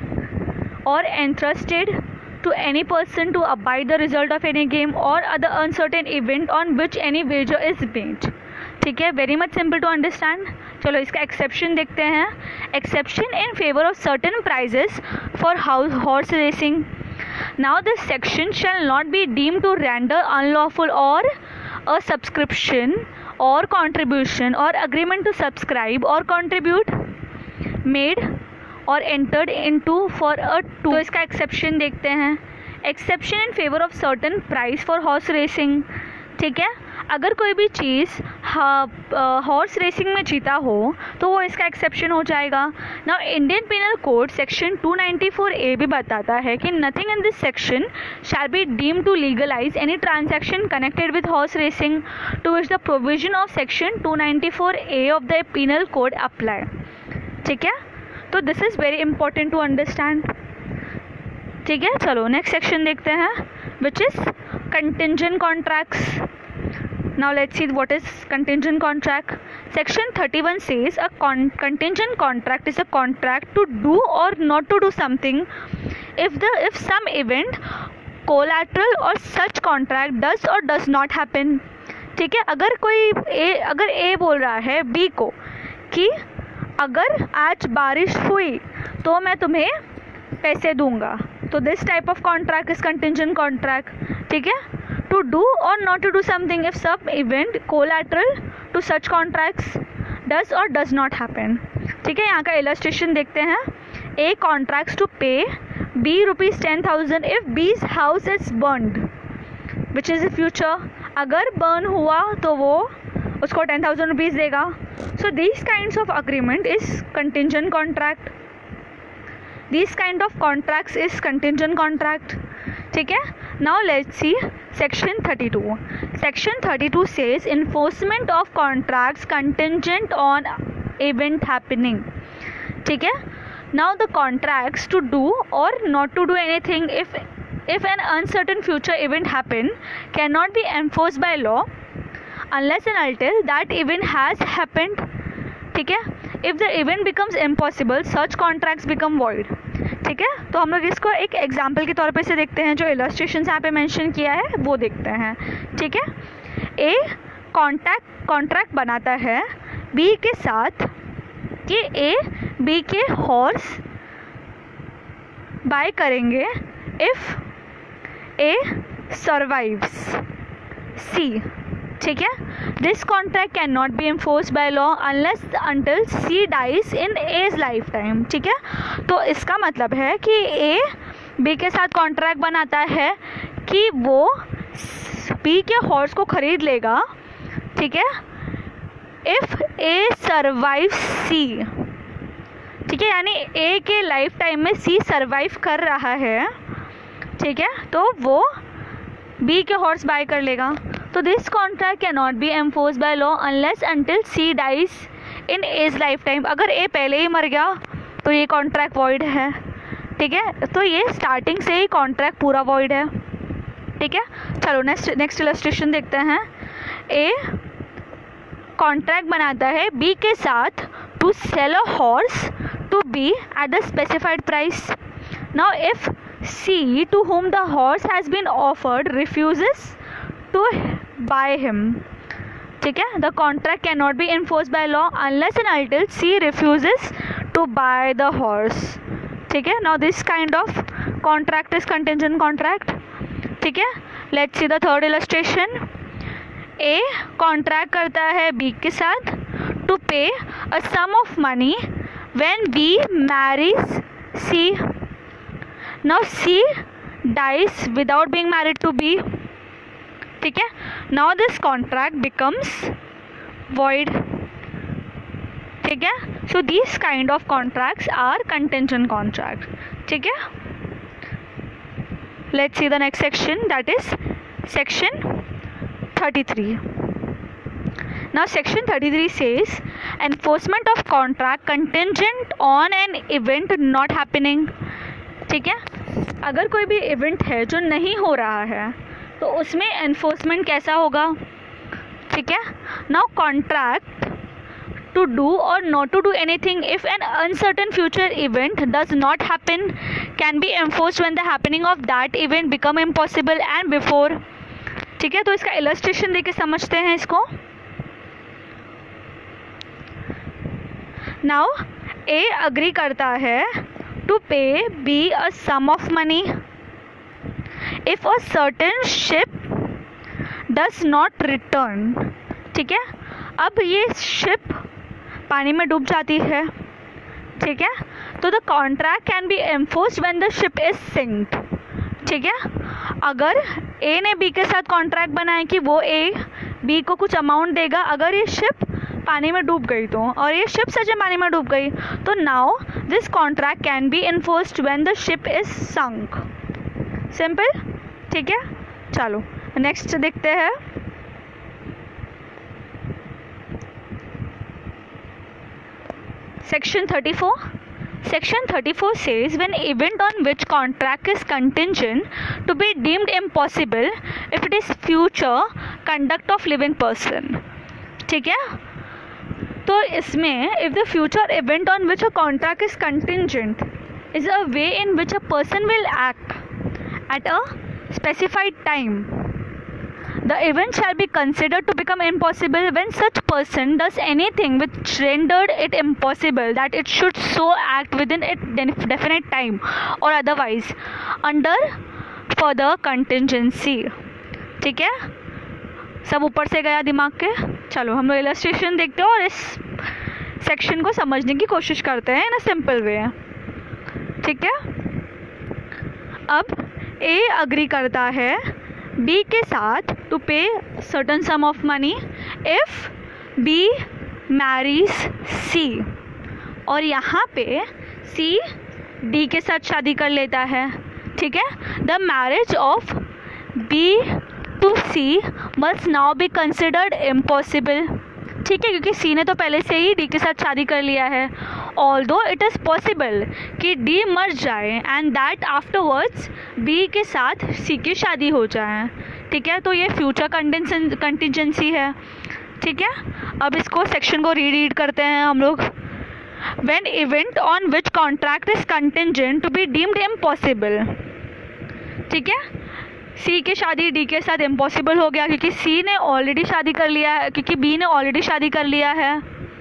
or entrusted to any person to abide the result of any game or other uncertain event on which any wager is made, ठीक है. Very much simple to understand. चलो इसका exception देखते हैं. Exception in favour of certain prizes for horse racing. Now this section shall not be deemed to render unlawful और a subscription or contribution or agreement to subscribe or contribute made or entered into for a two. तो इसका exception देखते हैं. Exception in favour of certain price for horse racing, ठीक है. अगर कोई भी चीज़ हॉर्स रेसिंग में जीता हो तो वो इसका एक्सेप्शन हो जाएगा. Now Indian penal code section two ninety four A भी बताता है कि nothing in this section shall be deemed to legalise any transaction connected with horse racing to which the provision of section two ninety four A of the penal code apply, ठीक है. तो this is very important to understand, ठीक है. चलो next section देखते हैं which is contingent contracts. Now let's see what is contingent contract. Section thirty-one says a con- contingent contract is a contract to do or not to do something if the if some event collateral or such contract does or does not happen, ठीक है. अगर कोई ए अगर ए बोल रहा है B को कि अगर आज बारिश हुई तो मैं तुम्हें पैसे दूंगा, तो this type of contract is contingent contract, ठीक है. To do or not to do something if some event collateral to such contracts does or does not happen, ठीक है. यहाँ का illustration देखते हैं. A contracts to pay B rupees ten thousand if B's house is burned, which is the future. अगर burn हुआ तो वो उसको ten thousand rupees देगा. So these kinds of agreement is contingent contract. These kind of contracts is contingent contract. ठीक है. Now let's see section thirty-two. Section thirty-two says enforcement of contracts contingent on event happening. ठीक है. Now the contracts to do or not to do anything if if an uncertain future event happen cannot be enforced by law unless and until that event has happened. ठीक है. If the event becomes impossible, such contracts become void. ठीक है. तो हम लोग इसको एक example के तौर पे से देखते हैं. जो इलस्ट्रेशन यहाँ पे मेंशन किया है वो देखते हैं. ठीक है. ए कॉन्ट्रैक्ट कॉन्ट्रैक्ट बनाता है बी के साथ कि ए बी के हॉर्स बाय करेंगे इफ ए सर्वाइव्स सी. ठीक है. This contract can not be enforced by law unless until C dies in A's life time. ठीक है. तो इसका मतलब है कि ए बी के साथ कॉन्ट्रैक्ट बनाता है कि वो बी के हॉर्स को खरीद लेगा. ठीक है. If A survive C. ठीक है. यानी ए के लाइफ टाइम में सी सर्वाइव कर रहा है. ठीक है. तो वो बी के हॉर्स बाय कर लेगा. तो this contract can not be enforced by law unless until C dies in A's lifetime. अगर ए पहले ही मर गया तो ये कॉन्ट्रैक्ट वॉइड है. ठीक है. तो ये स्टार्टिंग से ही कॉन्ट्रैक्ट पूरा वॉइड है. ठीक है. चलो नेक्स्ट नेक्स्ट इलस्ट्रेशन देखते हैं. ए कॉन्ट्रैक्ट बनाता है बी के साथ to sell a horse to B at the specified price. Now if C to whom the horse has been offered refuses to buy him. ठीक है. The contract cannot be enforced by law unless and until C refuses to buy the horse. ठीक है. Now this kind of contract is contingent contract. ठीक है. Let's see the third illustration. A contract करता है B के साथ to pay a sum of money when B marries C. Now C dies without being married to B. ठीक है. Now this contract becomes void. ठीक है. So these kind of contracts are contingent contract. ठीक है. Let's see the next section, that is section thirty-three. Now section thirty-three says enforcement of contract contingent on an event not happening. ठीक है. अगर कोई भी event है जो नहीं हो रहा है तो उसमें एनफोर्समेंट कैसा होगा. ठीक है. नाउ कॉन्ट्रैक्ट टू डू और not to do anything if an uncertain future event does not happen can be enforced when the happening of that event become impossible and before. ठीक है. तो इसका इलस्ट्रेशन देके समझते हैं इसको. नाउ ए agree करता है to pay B a sum of money if a certain ship does not return. ठीक है. अब ये शिप पानी में डूब जाती है. ठीक है. तो the contract can be enforced when the ship is sinked. ठीक है. अगर ए ने बी के साथ कॉन्ट्रैक्ट बनाया कि वो ए बी को कुछ अमाउंट देगा अगर ये शिप पानी में डूब गई तो, और ये शिप सच में पानी में डूब गई तो now this contract can be enforced when the ship is sunk. Simple. ठीक है. चलो नेक्स्ट देखते हैं. Section thirty-four. Section thirty-four says when event on which contract is contingent to be deemed impossible if it is future conduct of living person. ठीक है. तो इसमें if the future event on which a contract is contingent is a way in which a person will act at a specified time, the event shall be considered to become impossible when such person does anything which rendered it impossible that it should so act within a definite time or otherwise under further contingency. ठीक है. सब ऊपर से गया दिमाग के. चलो हम लोग इलस्ट्रेशन देखते हैं और इस सेक्शन को समझने की कोशिश करते हैं इन अ सिंपल वे. ठीक है. अब ए अग्री करता है बी के साथ to pay certain sum of money if B marries C, और यहाँ पे सी डी के साथ शादी कर लेता है, ठीक है। The marriage of B to C must now be considered impossible, ठीक है, क्योंकि सी ने तो पहले से ही डी के साथ शादी कर लिया है। ऑल्दो इट इज़ पॉसिबल कि डी मर जाए एंड दैट आफ्टरवर्ड्स बी के साथ सी की शादी हो जाए, ठीक है। तो ये फ्यूचर कंटिजेंसी है, ठीक है। अब इसको सेक्शन को री रीड करते हैं हम लोग। When event on which contract is contingent to be deemed impossible, ठीक है। सी की शादी डी के साथ इम्पॉसिबल हो गया क्योंकि सी ने ऑलरेडी शादी कर लिया है, क्योंकि बी ने ऑलरेडी शादी कर लिया है,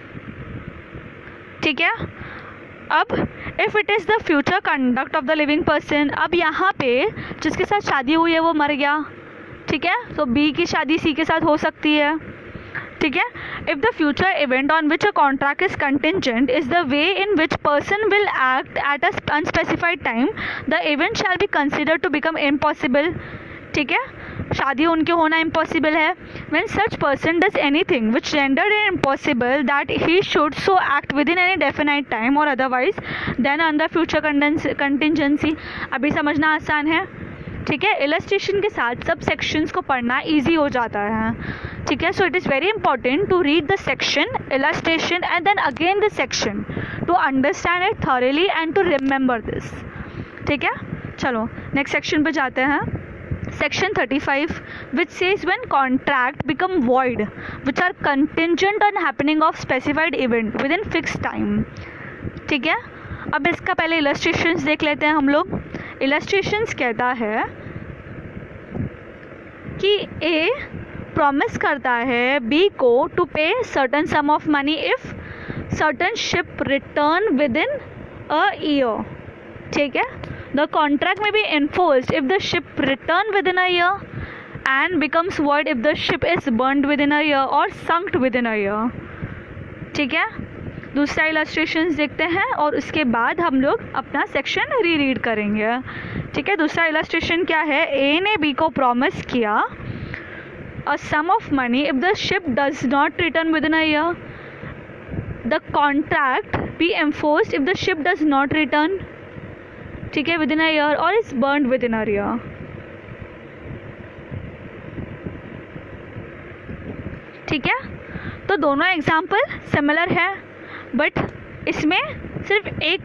ठीक है। अब if it is the future conduct of the living person, अब यहाँ पे जिसके साथ शादी हुई है वो मर गया, ठीक है। तो बी की शादी सी के साथ हो सकती है, ठीक है। If the future event on which a contract is contingent is the way in which person will act at a unspecified time, the event shall be considered to become impossible, ठीक है। शादी उनके होना इम्पॉसिबल है। When such person does anything which rendered it impossible that he should so act within any definite time और otherwise than under future contingency. अभी समझना आसान है, ठीक है। इलस्ट्रेशन के साथ सब सेक्शंस को पढ़ना ईजी हो जाता है, ठीक है। So it is very important to read the section, illustration and then again the section to understand it thoroughly and to remember this, ठीक है। चलो नेक्स्ट सेक्शन पे जाते हैं। Section thirty five which says when contract become void which are contingent on happening of specified event within fix time, ठीक है। अब इसका पहले इलस्ट्रेशंस देख लेते हैं हम लोग। इलस्ट्रेशंस कहता है कि ए प्रॉमिस करता है बी को to pay certain sum of money if certain ship return within a year, ठीक है। The contract may be enforced if the ship return within a year and becomes void if the ship is burned within a year और sunked with in a year, ठीक है। दूसरा illustrations देखते हैं और उसके बाद हम लोग अपना सेक्शन री रीड करेंगे, ठीक है। दूसरा इलस्ट्रेशन क्या है, ए ने बी को प्रॉमिस किया a sum of money if the ship does not return within a year, the contract be enforced if the ship does not return, ठीक है, विद इन अ ईयर और is burned within a year, ठीक है। तो दोनों example similar है but इसमें सिर्फ एक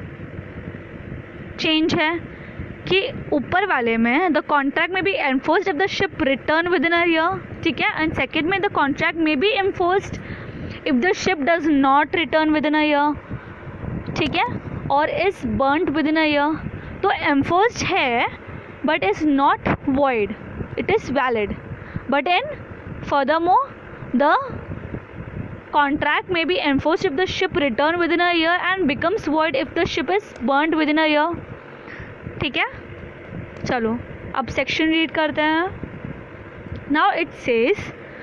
चेंज है कि ऊपर वाले में the contract may be enforced if the ship return within a year, ठीक है, एंड सेकेंड में the contract may be enforced if the ship does not return within a year, ठीक है, और is burned within a year. तो enforced है but is not void, it is valid, but in furthermore the contract may be enforced if the ship return within a year and becomes void if the ship is burned within a year, ठीक है। चलो अब section read करते हैं। Now it says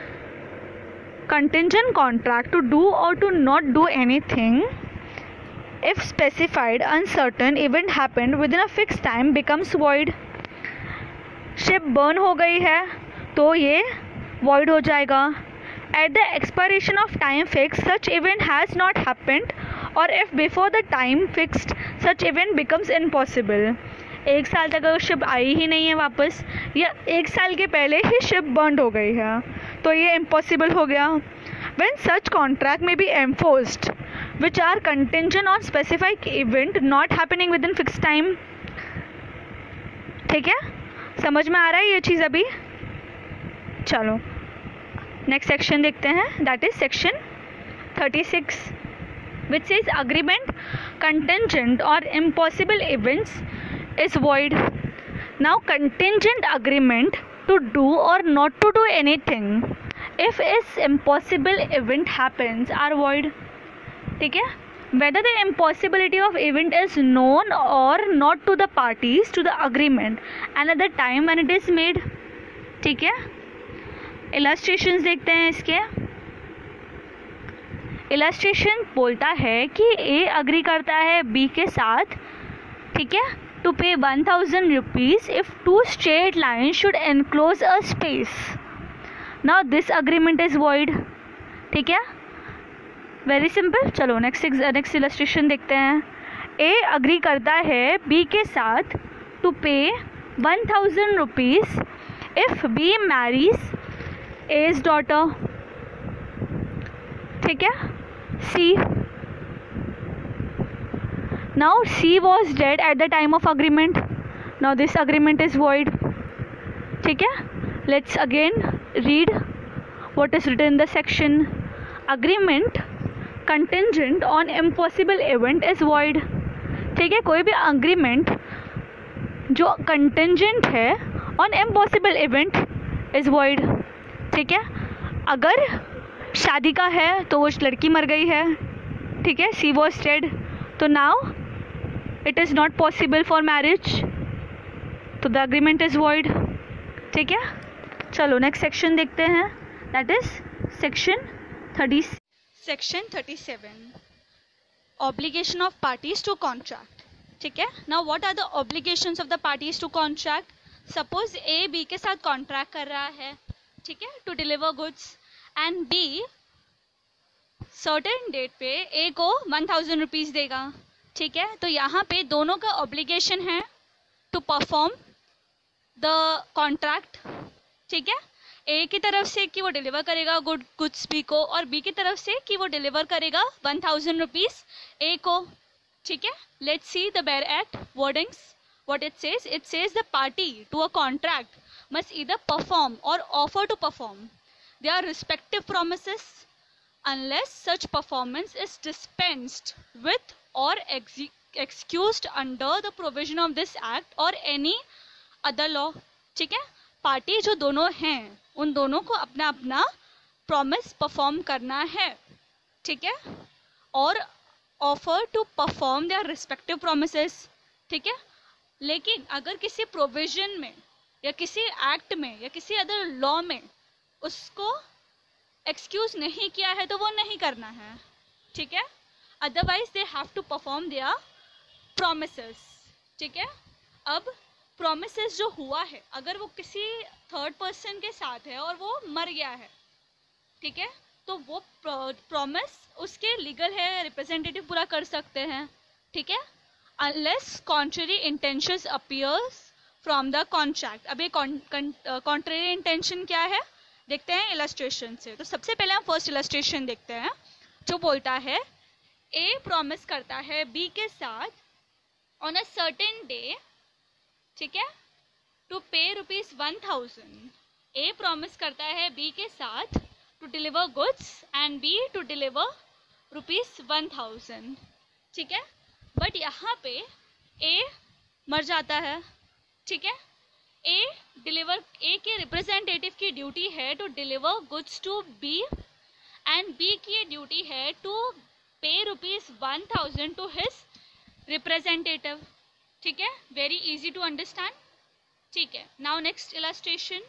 contingent contract to do or to not do anything if specified uncertain event happened within a fixed time becomes void। ship burn हो गई है तो ये void हो जाएगा। At the expiration of time fixed, such event has not happened, or if before the time fixed, such event becomes impossible। एक साल तक अगर शिप आई ही नहीं है वापस या एक साल के पहले ही शिप बर्न हो गई है तो ये इम्पॉसिबल हो गया। When such contract may be enforced, which are contingent on specific event not happening within fixed time, ठीक है, समझ में आ रहा है ये चीज़ अभी। चलो नेक्स्ट सेक्शन देखते हैं, that is section thirty six which says agreement contingent और impossible events is void. Now contingent agreement to do और not to do anything if इस impossible event happens are void, ठीक है, whether the impossibility of event is known or not to the parties to the agreement and at the time when it is made, ठीक है। Illustrations देखते हैं इसके। Illustration बोलता है कि ए अग्री करता है बी के साथ, ठीक है, to pay one thousand rupees if two straight lines should enclose a space. Now this agreement is void. ठीक है, वेरी सिंपल. चलो नेक्स्ट नेक्स्ट इलस्ट्रेशन देखते हैं. ए अग्री करता है बी के साथ to pay one thousand rupees if B marries A's daughter. ठीक है. सी, now C was dead at the time of agreement. Now this agreement is void. ठीक है. Let's again read what is written in the section. Agreement contingent on impossible event is void. ठीक है, कोई भी agreement जो contingent है on impossible event is void. ठीक है. अगर शादी का है तो वो लड़की मर गई है. ठीक है, C was dead, तो now it is not possible for marriage, तो the agreement is void. ठीक है. चलो नेक्स्ट सेक्शन देखते हैं, that is section thirty section thirty seven obligation of parties to contract. ठीक है. Now what are the obligations of the parties to contract. Suppose A B के साथ contract कर रहा है. ठीक है, to deliver goods, and B certain date पे ए को वन थाउजेंड रुपीज देगा. ठीक है, तो यहाँ पे दोनों का ऑब्लिगेशन है टू परफॉर्म द कॉन्ट्रैक्ट. ठीक है, ए की तरफ से कि वो डिलीवर करेगा गुड गुड्स बी को, और बी की तरफ से कि वो डिलीवर करेगा वन थाउजेंड रुपीज ए को. ठीक है. Let's see the bare act wordings. What it says, it says the party to a contract must either perform और offer to perform their respective promises unless such performance is dispensed with or ex- excused under the provision of this act or any other law. ठीक है. Party जो दोनों हैं उन दोनों को अपना अपना प्रॉमिस परफॉर्म करना है. ठीक है, और offer to perform their respective promises. ठीक है. लेकिन अगर किसी प्रोविजन में या किसी एक्ट में या किसी अदर लॉ में उसको एक्सक्यूज नहीं किया है तो वो नहीं करना है. ठीक है. Otherwise they have to perform their promises. ठीक है. अब प्रोमिसेस जो हुआ है, अगर वो किसी थर्ड पर्सन के साथ है और वो मर गया है, ठीक है, तो वो प्रॉमिस उसके लीगल है, रिप्रेजेंटेटिव पूरा कर सकते हैं. ठीक है. Unless contrary intentions appears from the contract. अब ये कॉन्ट्ररी इंटेंशन क्या है देखते हैं इलस्ट्रेशन से. तो सबसे पहले हम फर्स्ट इलस्ट्रेशन देखते हैं जो बोलता है ए प्रॉमिस करता है बी के साथ ऑन अ सर्टेन डे. ठीक है, to pay rupees one thousand. A promise करता है बी के साथ to deliver goods and B to deliver rupees one thousand. ठीक है. बट यहाँ पे ए मर जाता है. ठीक है. ए डिलीवर ए के रिप्रेजेंटेटिव की ड्यूटी है to deliver goods to B and B की ड्यूटी है to pay rupees one thousand to his representative. ठीक है, वेरी इजी टू अंडरस्टैंड. ठीक है. Now next illustration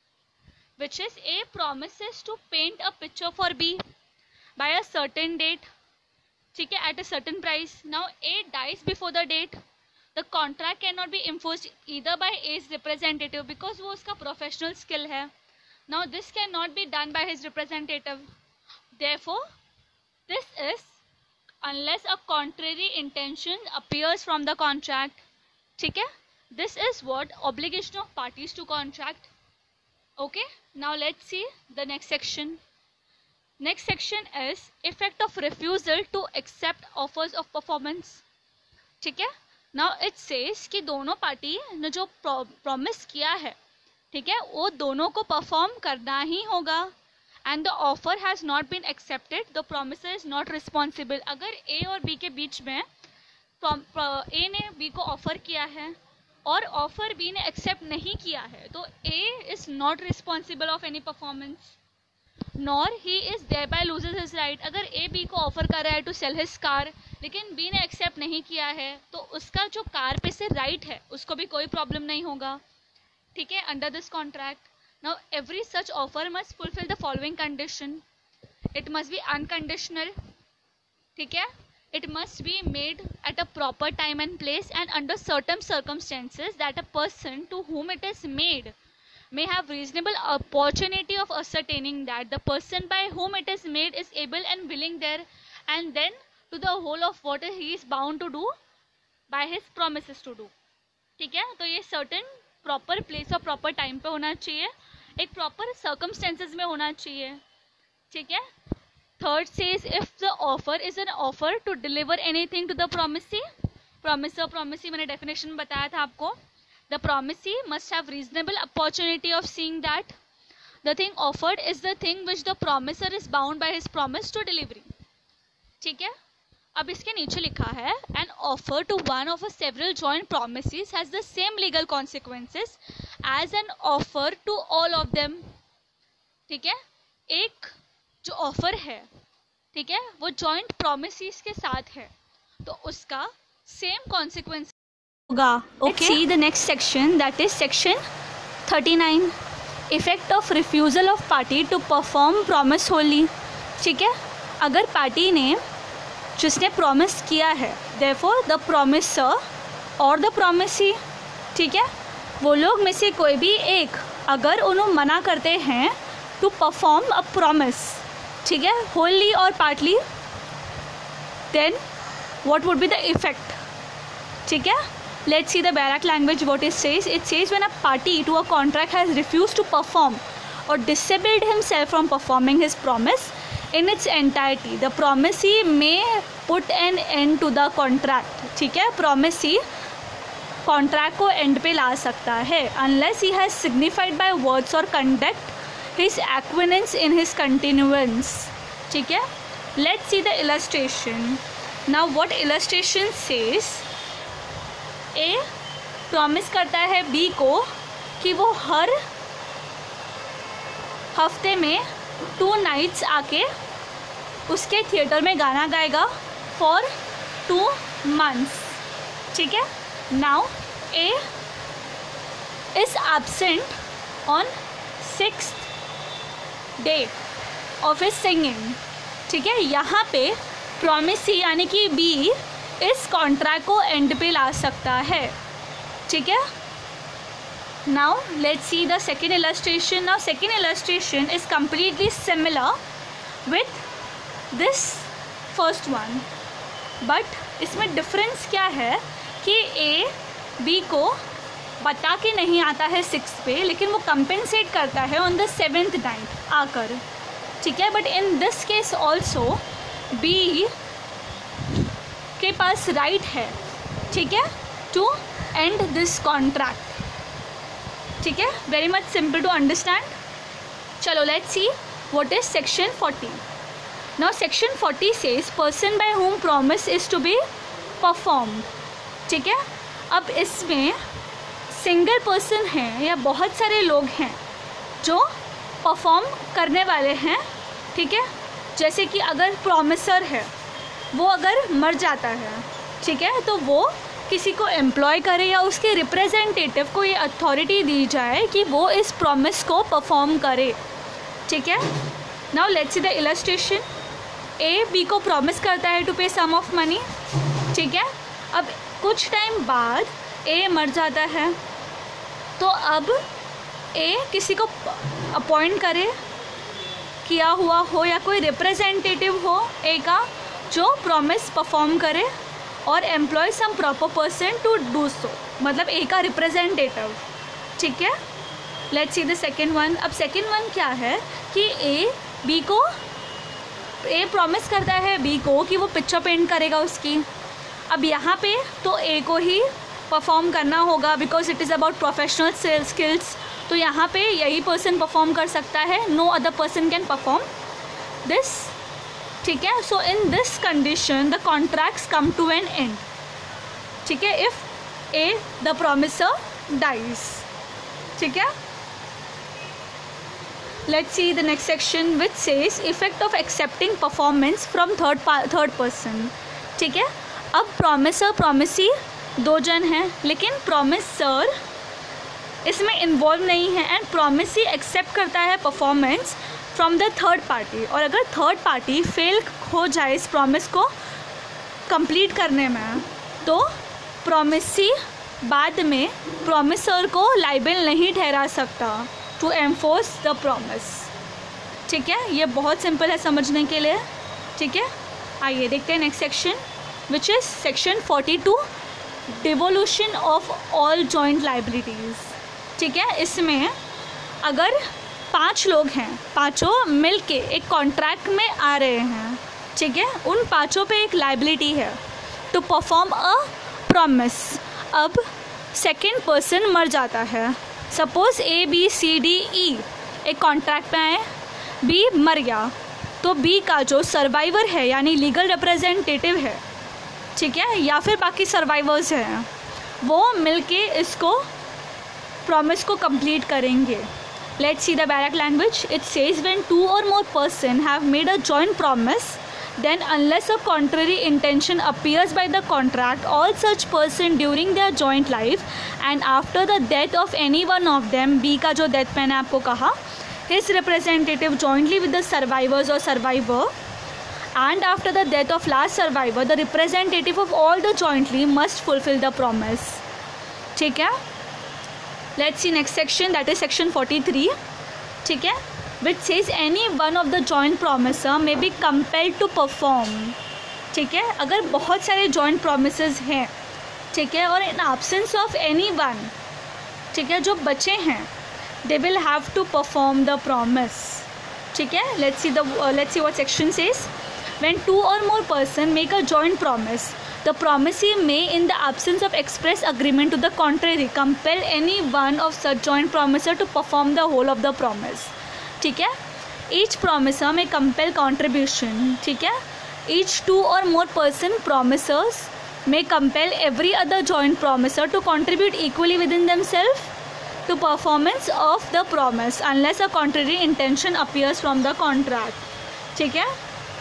which is A promises to paint a picture for B by a certain date. ठीक है, at a certain price. Now A dies before the date. The contract cannot be enforced either by A's representative because वो उसका professional skill है. Now this cannot be done by his representative. Therefore, this is unless a contrary intention appears from the contract. ठीक है. This is what obligation of parties to contract. Okay. Now let's see the next section. Next section is effect of refusal to accept offers of performance. ठीक है. Now it says कि दोनों party ने जो promise किया है, ठीक है, वो दोनों को परफॉर्म करना ही होगा. And the offer has not been accepted, the promise is not responsible. अगर ए और बी के बीच में ए ने बी को ऑफर किया है और ऑफर बी ने एक्सेप्ट नहीं किया है तो A is not responsible of any performance nor he is thereby loses his right. अगर ए बी को ऑफर कर रहा है टू सेल हिज कार लेकिन बी ने एक्सेप्ट नहीं किया है तो उसका जो कार पे से राइट है उसको भी कोई प्रॉब्लम नहीं होगा. ठीक है, under this contract. Now every such offer must fulfil the following condition. It must be unconditional. ठीक है, it must be made at a proper time and place and under certain circumstances that a person to whom it is made may have reasonable opportunity of ascertaining that the person by whom it is made is able and willing there, and then to the whole of what he is bound to do by his promises to do. ठीक है, तो ये certain proper place और proper time पे होना चाहिए, एक proper circumstances में होना चाहिए. ठीक है. Third says if the offer is an offer to deliver anything to the promisee. Promisee और promisee मैंने definition में बताया था आपको. The promisee must have reasonable opportunity of seeing that the thing offered is the thing which the promiser is bound by his promise to delivery. ठीक है. अब इसके नीचे लिखा है an offer to one of a several joint promises has the same legal consequences as an offer to all of them. ठीक है. एक जो ऑफर है, ठीक है, वो जॉइंट प्रोमिसेस के साथ है, तो उसका सेम कॉन्सिक्वेंस होगा. Okay, see the next section, that is section thirty nine, effect of refusal of party to perform promise wholly. ठीक है, अगर पार्टी ने जिसने प्रॉमिस किया है, देयरफॉर द प्रॉमिसर और द प्रॉमिसी, ठीक है, वो लोग में से कोई भी एक अगर उन्हें मना करते हैं टू परफॉर्म अ प्रॉमिस, ठीक है, होली और partly, then what would be the effect. ठीक है, let's see the bare act language what it says. It says when a party to a contract has refused to perform or disabled himself from performing his promise in its entirety, the promisee may put an end to the contract. ठीक है, promisee contract को and पे ला सकता है unless he has signified by words or conduct his acquiescence in his continuance. ठीक है, let's see the illustration. Now what illustration says, A promise करता है B को कि वो हर हफ्ते में टू नाइट्स आके उसके थिएटर में गाना गाएगा फॉर टू मंथ्स. ठीक है, now A is absent on sixth day of his singing. ठीक है, यहाँ पे प्रॉमिसी यानी कि बी इस कॉन्ट्रैक्ट को एंड पे ला सकता है. ठीक है, now let's see the second illustration. Now second illustration is completely similar with this first one, but इसमें difference क्या है कि A B को बता के नहीं आता है सिक्स पे, लेकिन वो compensate करता है on the seventh night आकर. ठीक है, but in this case also B के पास right है, ठीक है, to end this contract. ठीक है, very much simple to understand. चलो let's see what is section forty. Now section forty says person by whom promise is to be performed. ठीक है, अब इसमें सिंगल पर्सन है या बहुत सारे लोग हैं जो परफॉर्म करने वाले हैं. ठीक है, जैसे कि अगर प्रॉमिसर है वो अगर मर जाता है, ठीक है, तो वो किसी को एम्प्लॉय करे या उसके रिप्रेजेंटेटिव को ये अथॉरिटी दी जाए कि वो इस प्रॉमिस को परफॉर्म करे. ठीक है, now let's see the illustration. A B को प्रॉमिस करता है टू पे सम ऑफ मनी. ठीक है, अब कुछ टाइम बाद ए मर जाता है, तो अब ए किसी को अपॉइंट करे, किया हुआ हो या कोई रिप्रेजेंटेटिव हो ए का जो प्रॉमिस परफॉर्म करे और employ some proper person to do so, मतलब ए का रिप्रेजेंटेटिव. ठीक है, let's see the second one. अब सेकेंड वन क्या है कि ए बी को ए प्रॉमिस करता है बी को कि वो पिक्चर पेंट करेगा उसकी. अब यहाँ पे तो ए को ही परफॉर्म करना होगा because it is about professional skills. तो यहाँ पे यही पर्सन परफॉर्म कर सकता है, no other person can perform this. ठीक है, so in this condition the contracts come to an end. ठीक है, if a the promisor dies. ठीक है, let's see the next section which says effect of accepting performance from third third person. ठीक है, अब promiser promisee दो जन हैं, लेकिन प्रॉमिसर इसमें इन्वॉल्व नहीं है एंड प्रॉमिसी एक्सेप्ट करता है performance from the third party. और अगर थर्ड पार्टी फेल हो जाए इस प्रॉमिस को कंप्लीट करने में, तो प्रोमिसी बाद में प्रोमिसर को लाइबल नहीं ठहरा सकता टू एनफोर्स द प्रॉमिस। ठीक है, ये बहुत सिंपल है समझने के लिए। ठीक है, आइए देखते हैं next section which is section forty two, devolution of all joint liabilities. ठीक है, इसमें अगर पांच लोग हैं, पांचों मिलके एक कॉन्ट्रैक्ट में आ रहे हैं, ठीक है, उन पांचों पे एक लाइबिलिटी है टू परफॉर्म अ प्रॉमिस। अब सेकेंड पर्सन मर जाता है, suppose A B C D E एक कॉन्ट्रैक्ट में आए, बी मर गया, तो बी का जो सर्वाइवर है यानी लीगल रिप्रेजेंटेटिव है, ठीक है, या फिर बाकी सर्वाइवर्स हैं, वो मिलके इसको प्रॉमिस को कंप्लीट करेंगे। Let's see the bare act language. It says when two or more person have made a joint promise, then unless a contrary intention appears by the contract, all such person during their joint life and after the death of any one of them, B का जो death मैंने आपको कहा, his representative jointly with the survivors or survivor, and after the death of last survivor, the representative of all the jointly must fulfill the promise. ठीक है, let's see next section, that is section forty-three. ठीक है, which says any one of the joint promiser may be compelled to perform. ठीक है, अगर बहुत सारे joint promises हैं, ठीक है, और in absence of any one, ठीक है, जो बचे हैं, they will have to perform the promise. ठीक है, let's see the uh, let's see what section says. When two or more person make a joint promise, the promisee may, in the absence of express agreement to the contrary, compel any one of such joint promiser to perform the whole of the promise. ठीक है, each promisor may compel contribution. ठीक है, each two or more person promisors may compel every other joint promisor to contribute equally within themself to performance of the promise unless a contrary intention appears from the contract. ठीक है,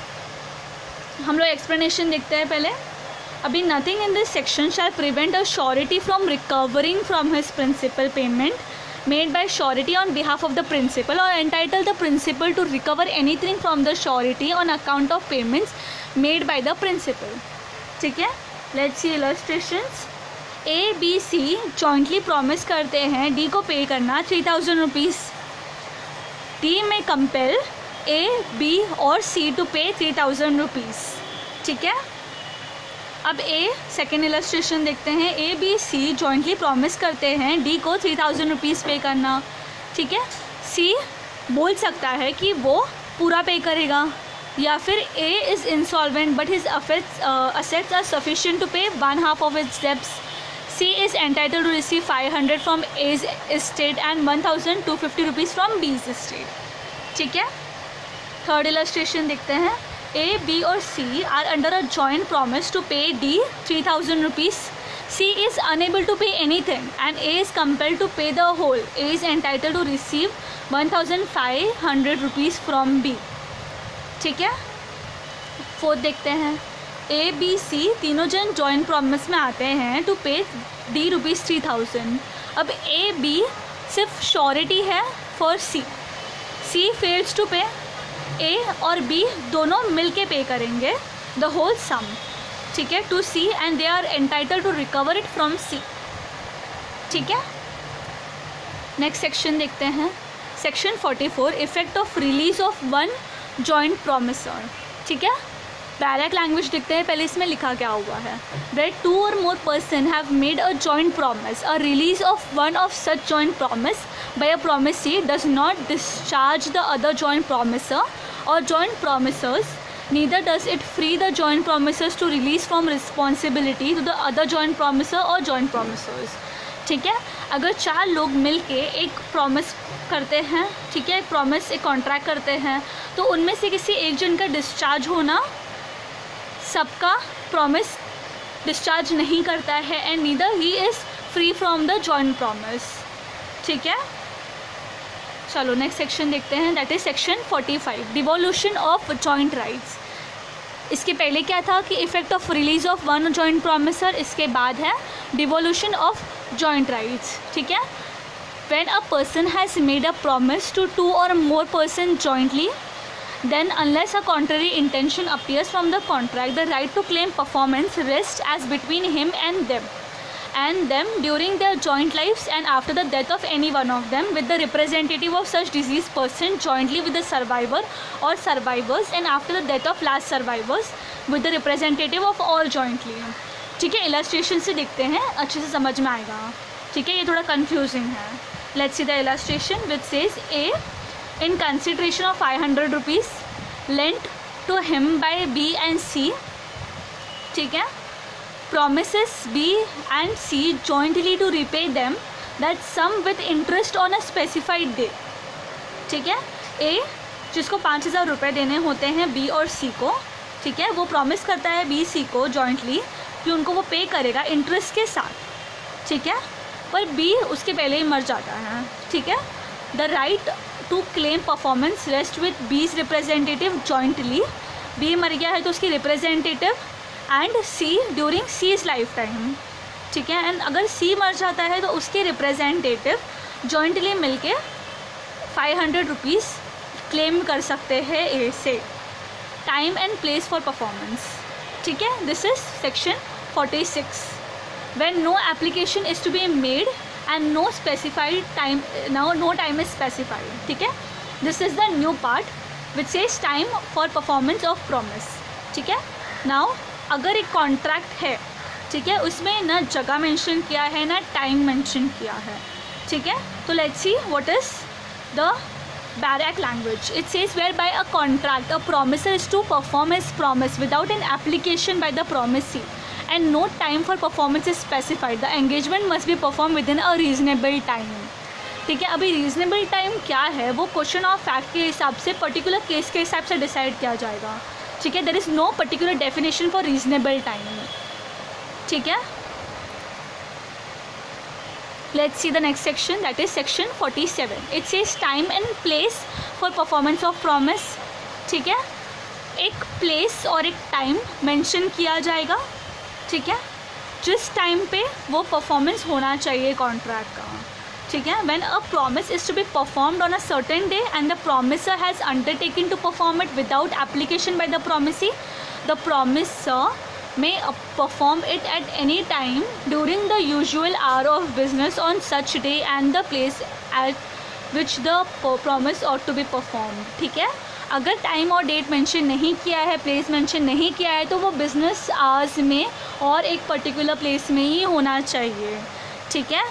हम लोग explanation देखते हैं पहले। अभी nothing in this section shall prevent a surety from recovering from his principal payment made by surety on behalf of the principal or entitle the principal to recover anything from the surety on account of payments made by the principal. ठीक है, let's see illustrations. A, B, C jointly promise करते हैं D को pay करना three thousand rupees. D may compel A, B और C to pay three thousand rupees. ठीक है, अब ए सेकेंड इलस्ट्रेशन देखते हैं। A B C jointly promise करते हैं डी को थ्री थाउजेंड रुपीज़ पे करना। ठीक है, सी बोल सकता है कि वो पूरा पे करेगा, या फिर A is insolvent but his assets are sufficient to pay one half of his debts. C is entitle to receive five hundred from A's estate and one thousand two fifty rupees from B's estate. ठीक है, third illustration देखते हैं। A, B और C are under a joint promise to pay D three thousand rupees. C is unable to pay anything and A is compelled to pay the whole. A is entitled to receive one thousand five hundred rupees from B. ठीक है, fourth देखते हैं। A, B, C तीनों जन joint promise में आते हैं to pay D rupees three thousand. अब A, B सिर्फ surety है for C. C fails to pay. ए और बी दोनों मिल के पे करेंगे द होल सम। ठीक है, to C and they are entitle to recover it from C. ठीक है, नेक्स्ट सेक्शन देखते हैं। Section forty four, effect of release of one joint promisor. ठीक है, बैरक लैंग्वेज देखते हैं पहले इसमें लिखा क्या हुआ है। Where two or more person have made a joint promise, a release of one of such joint promise by a promisee does not discharge the other joint promiser or joint promisers, neither does it free the joint promisers to release from responsibility to the other joint promiser or joint promisers. ठीक है, अगर चार लोग मिल के एक promise करते हैं, ठीक है, एक प्रॉमिस एक कॉन्ट्रैक्ट करते हैं, तो उनमें से किसी एक जन का डिस्चार्ज होना सबका प्रॉमिस डिस्चार्ज नहीं करता है and neither he is free from the joint promise. ठीक है, चलो नेक्स्ट सेक्शन देखते हैं, that is section forty five, devolution of joint rights. इसके पहले क्या था कि effect of release of one joint promisor, इसके बाद है डिवोल्यूशन ऑफ जॉइंट राइट्स। ठीक है, when a person has made a promise to two or more person jointly, then unless a contrary intention appears from the contract, the right to claim performance rests as between him and them and them during their joint lives and after the death of any one of them, with the representative of such deceased person jointly with the survivor or survivors, and after the death of last survivors with the representative of all jointly. ठीक है, illustration से देखते हैं, अच्छे से समझ में आएगा. ठीक है, ये थोड़ा कंफ्यूजिंग है. Let's see the illustration which says A in consideration of five hundred rupees lent to him by B and C, ठीक है, promises B and C jointly to repay them that sum with interest on a specified day. ठीक है, A जिसको पाँच हज़ार रुपये देने होते हैं B और C को, ठीक है, वो प्रॉमिस करता है B C को जॉइंटली कि उनको वो पे करेगा इंटरेस्ट के साथ. ठीक है, पर B उसके पहले ही मर जाता है. ठीक है, the right to claim performance rest with B's representative jointly. B मर गया है तो उसकी representative and C during C's life time. ठीक है, एंड अगर सी मर जाता है तो उसके रिप्रेजेंटेटिव जॉइंटली मिलके फाइव हंड्रेड रुपीज़ क्लेम कर सकते हैं ए से. Time and place for performance. ठीक है, this is section forty six. When no application is to be made and no specified time, now no time is specified. ठीक है, this is the new part which says time for performance of promise. ठीक है, now अगर एक contract है, ठीक है, उसमें ना जगह मेंशन किया है ना टाइम मेंशन किया है. ठीक है, तो let's see what is the Barak language. It says whereby a contract, a promiser is to perform his promise without an application by the promisee and no time for performance is specified. The engagement must be performed within a reasonable time. ठीक है, अभी reasonable time क्या है वो question of fact के हिसाब से particular case के हिसाब से डिसाइड किया जाएगा. ठीक है, there is no particular definition for reasonable time. ठीक है, let's see the next section, that is section forty-seven. It says time and place for performance of promise. ठीक है, एक प्लेस और एक टाइम मेंशन किया जाएगा. ठीक है, जिस टाइम पे वो परफॉर्मेंस होना चाहिए कॉन्ट्रैक्ट का. ठीक है, when a promise is to be performed on a certain day and the promiser has undertaken to perform it without application by the promisee, the promiser may perform it at any time during the usual hour of business on such day and the place at which the promise ought to be performed. ठीक है, अगर time और date mention नहीं किया है, place mention नहीं किया है, तो वो बिजनेस आवर्स में और एक पर्टिकुलर प्लेस में ही होना चाहिए. ठीक है,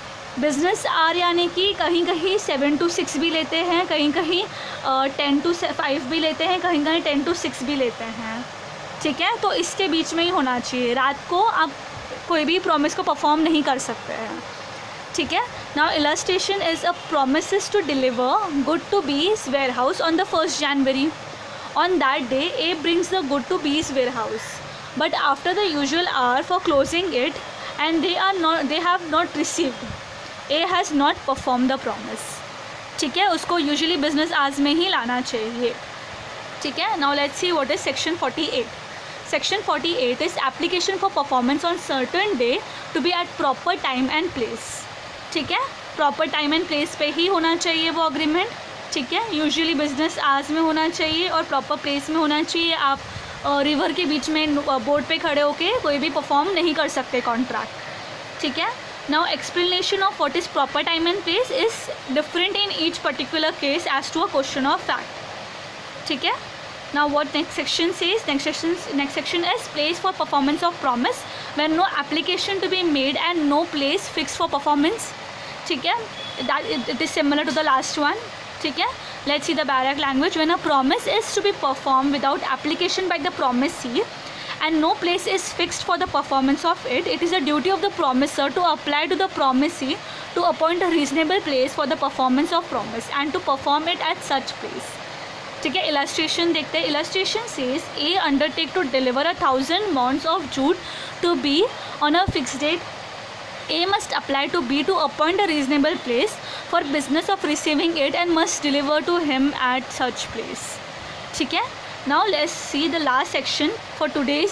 बिजनेस आवर यानी कि कहीं कहीं सेवन टू सिक्स भी लेते हैं, कहीं कहीं टेन टू फाइव भी लेते हैं, कहीं कहीं टेन टू सिक्स भी लेते हैं. ठीक है, तो इसके बीच में ही होना चाहिए. रात को आप कोई भी प्रॉमिस को परफॉर्म नहीं कर सकते हैं. ठीक है, now illustration is A promises to deliver good to B's warehouse on the first January. On that day A brings the good to B's warehouse but after the usual hour for closing it and they are not they have not received, A has not perform the promise. ठीक है, उसको usually business hours में ही लाना चाहिए. ठीक है, now let's see what is section forty eight. Section forty-eight is application for performance on certain day to be at proper time and place. ठीक है, proper time and place पे ही होना चाहिए वो agreement. ठीक है, usually business hours में होना चाहिए और proper place में होना चाहिए. आप रिवर uh, के बीच में बोट पे खड़े होके कोई भी परफॉर्म नहीं कर सकते कॉन्ट्रैक्ट. ठीक है, now explanation of what is proper time and place is different in each particular case as to a question of fact. ठीक है, now what next section says, next section next section is place for performance of promise when no application to be made and no place fixed for performance. ठीक है, that it is similar to the last one. ठीक है, let's see the Barak language. When a promise is to be performed without application by the promisee and no place is fixed for the performance of it, it is a duty of the promiser to apply to the promisee to appoint a reasonable place for the performance of promise and to perform it at such place. ठीक है, illustration देखते हैं. Illustration says A undertake to deliver a thousand maunds of jute to be on a fix date. A must apply to B to appoint a reasonable place for business of receiving it and must deliver to him at such place. ठीक है, now let's see the last section for today's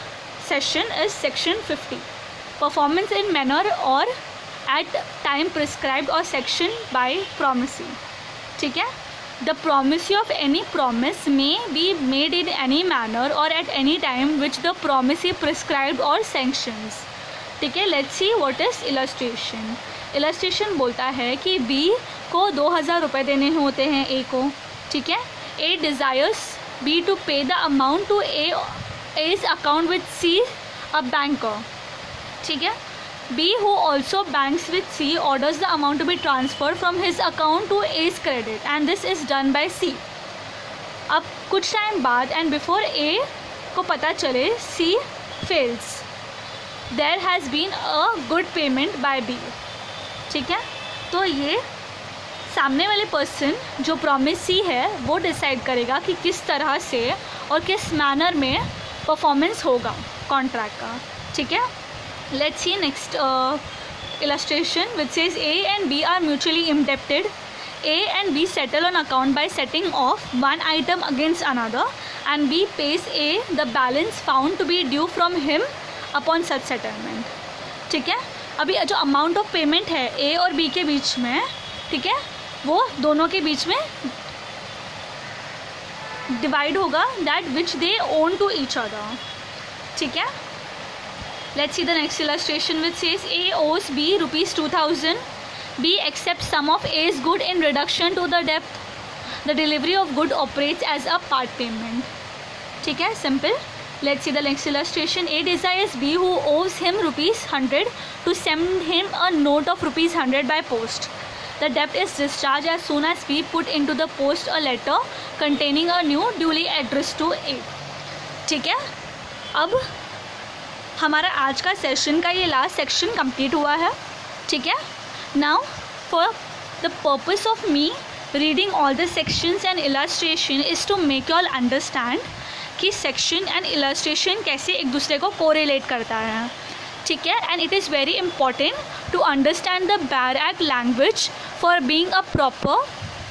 session is section fifty. Performance in manner or at time prescribed or section by promisee. ठीक है, The promisee of any promise may be made in any manner or at any time which the promisee prescribed or sanctions. ठीक है, let's see what is illustration. Illustration बोलता है कि B को दो हज़ार रुपये देने होते हैं A को. ठीक है, A desires B to pay the amount to A A's account with C, a banker. ठीक है, B, who also banks with C, orders the amount to be transferred from his account to A's credit, and this is done by C. अब कुछ time बाद and before A को पता चले C fails, there has been a good payment by B. ठीक है, तो ये सामने वाले पर्सन जो प्रोमिसी है वो डिसाइड करेगा कि किस तरह से और किस मैनर में परफॉर्मेंस होगा कॉन्ट्रैक्ट का. ठीक है, let's see next uh, illustration which says A and B are mutually indebted. A and B settle on account by setting off one item against another, and B pays A the balance found to be due from him upon such settlement. ठीक है, अभी जो amount of payment है A और B के बीच में, ठीक है, वो दोनों के बीच में डिवाइड होगा, that which they own to each other. ठीक है, let's see the next illustration which says A owes B rupees two thousand. B accepts some of A's good in reduction to the debt. The delivery of good operates as a part payment. ठीक है, simple. Let's see the next illustration. A desires B, who owes him rupees one hundred, to send him a note of rupees one hundred by post. The debt is discharged as soon as B put into the post a letter containing a new duly addressed to A. ठीक है, अब हमारा आज का session का ये last section complete हुआ है. ठीक है, now for the purpose of me reading all the sections and illustration is to make you all understand कि सेक्शन एंड इलस्ट्रेशन कैसे एक दूसरे को कोरिलेट करता है. ठीक है, and it is very important to understand the bare act language for being a proper,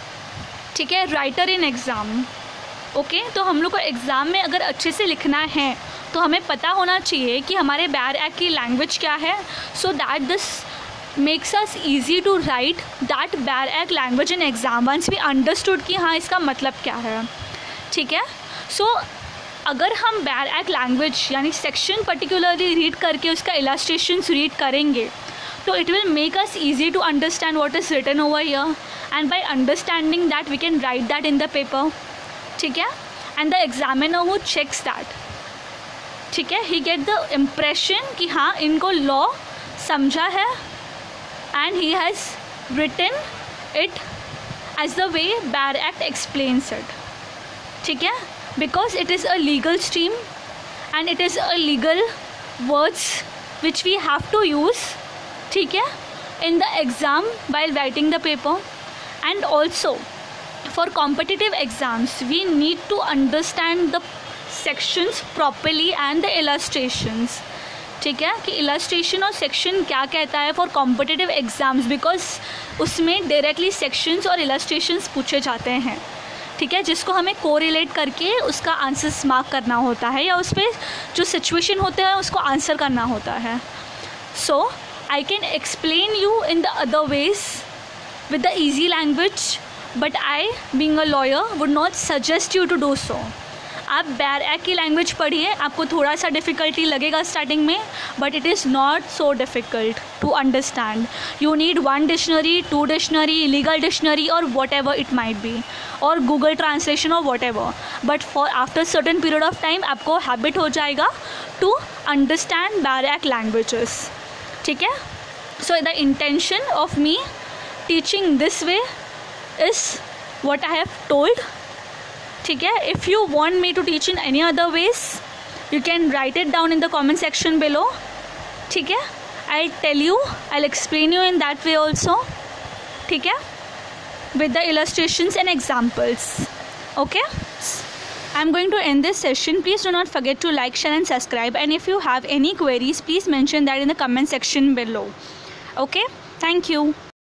ठीक है, राइटर इन एग्ज़ाम. ओके, तो हम लोग को एग्ज़ाम में अगर अच्छे से लिखना है तो हमें पता होना चाहिए कि हमारे बैरएक की लैंग्वेज क्या है, so that this makes us easy to write that bare act language in exam once we understood कि हाँ इसका मतलब क्या है. ठीक है, सो so, अगर हम बैरएक लैंग्वेज यानी सेक्शन पर्टिकुलरली रीड करके उसका इलस्ट्रेशंस रीड करेंगे तो it will make us easy to understand what is written over here, and by understanding that we can write that in the paper. ठीक है, and the examiner who checks that, ठीक है, ही get the impression कि हाँ इनको law समझा है and he has written it as the way bare act explains it. ठीक है, because it is a legal stream and it is a legal words which we have to use, ठीक है, in the exam while writing the paper. And also for competitive exams we need to understand the sections properly and the illustrations. ठीक है, कि illustration और section क्या कहता है for competitive exams, because उसमें directly sections और illustrations पूछे जाते हैं. ठीक है, जिसको हमें कोरिलेट करके उसका आंसर्स मार्क करना होता है या उस पर जो सिचुएशन होते हैं उसको आंसर करना होता है. So I can explain you in the other ways with the easy language, but I being a lawyer would not suggest you to do so. आप बैरएक की लैंग्वेज पढ़िए, आपको थोड़ा सा डिफ़िकल्टी लगेगा स्टार्टिंग में, but it is not so difficult to understand. You need one dictionary, two dictionary, legal dictionary और whatever it might be, और गूगल ट्रांसलेशन और whatever, but for after certain period of time आपको habit हो जाएगा to understand bare act languages. ठीक है, so the intention of me teaching this way is what I have told. ठीक है, if you want me to teach in any other ways you can write it down in the comment section below. ठीक है, I tell you, I explain you in that way also. ठीक है, with the illustrations and examples. Okay, I'm going to end this session. Please do not forget to like, share and subscribe, and if you have any queries please mention that in the comment section below. Okay, thank you.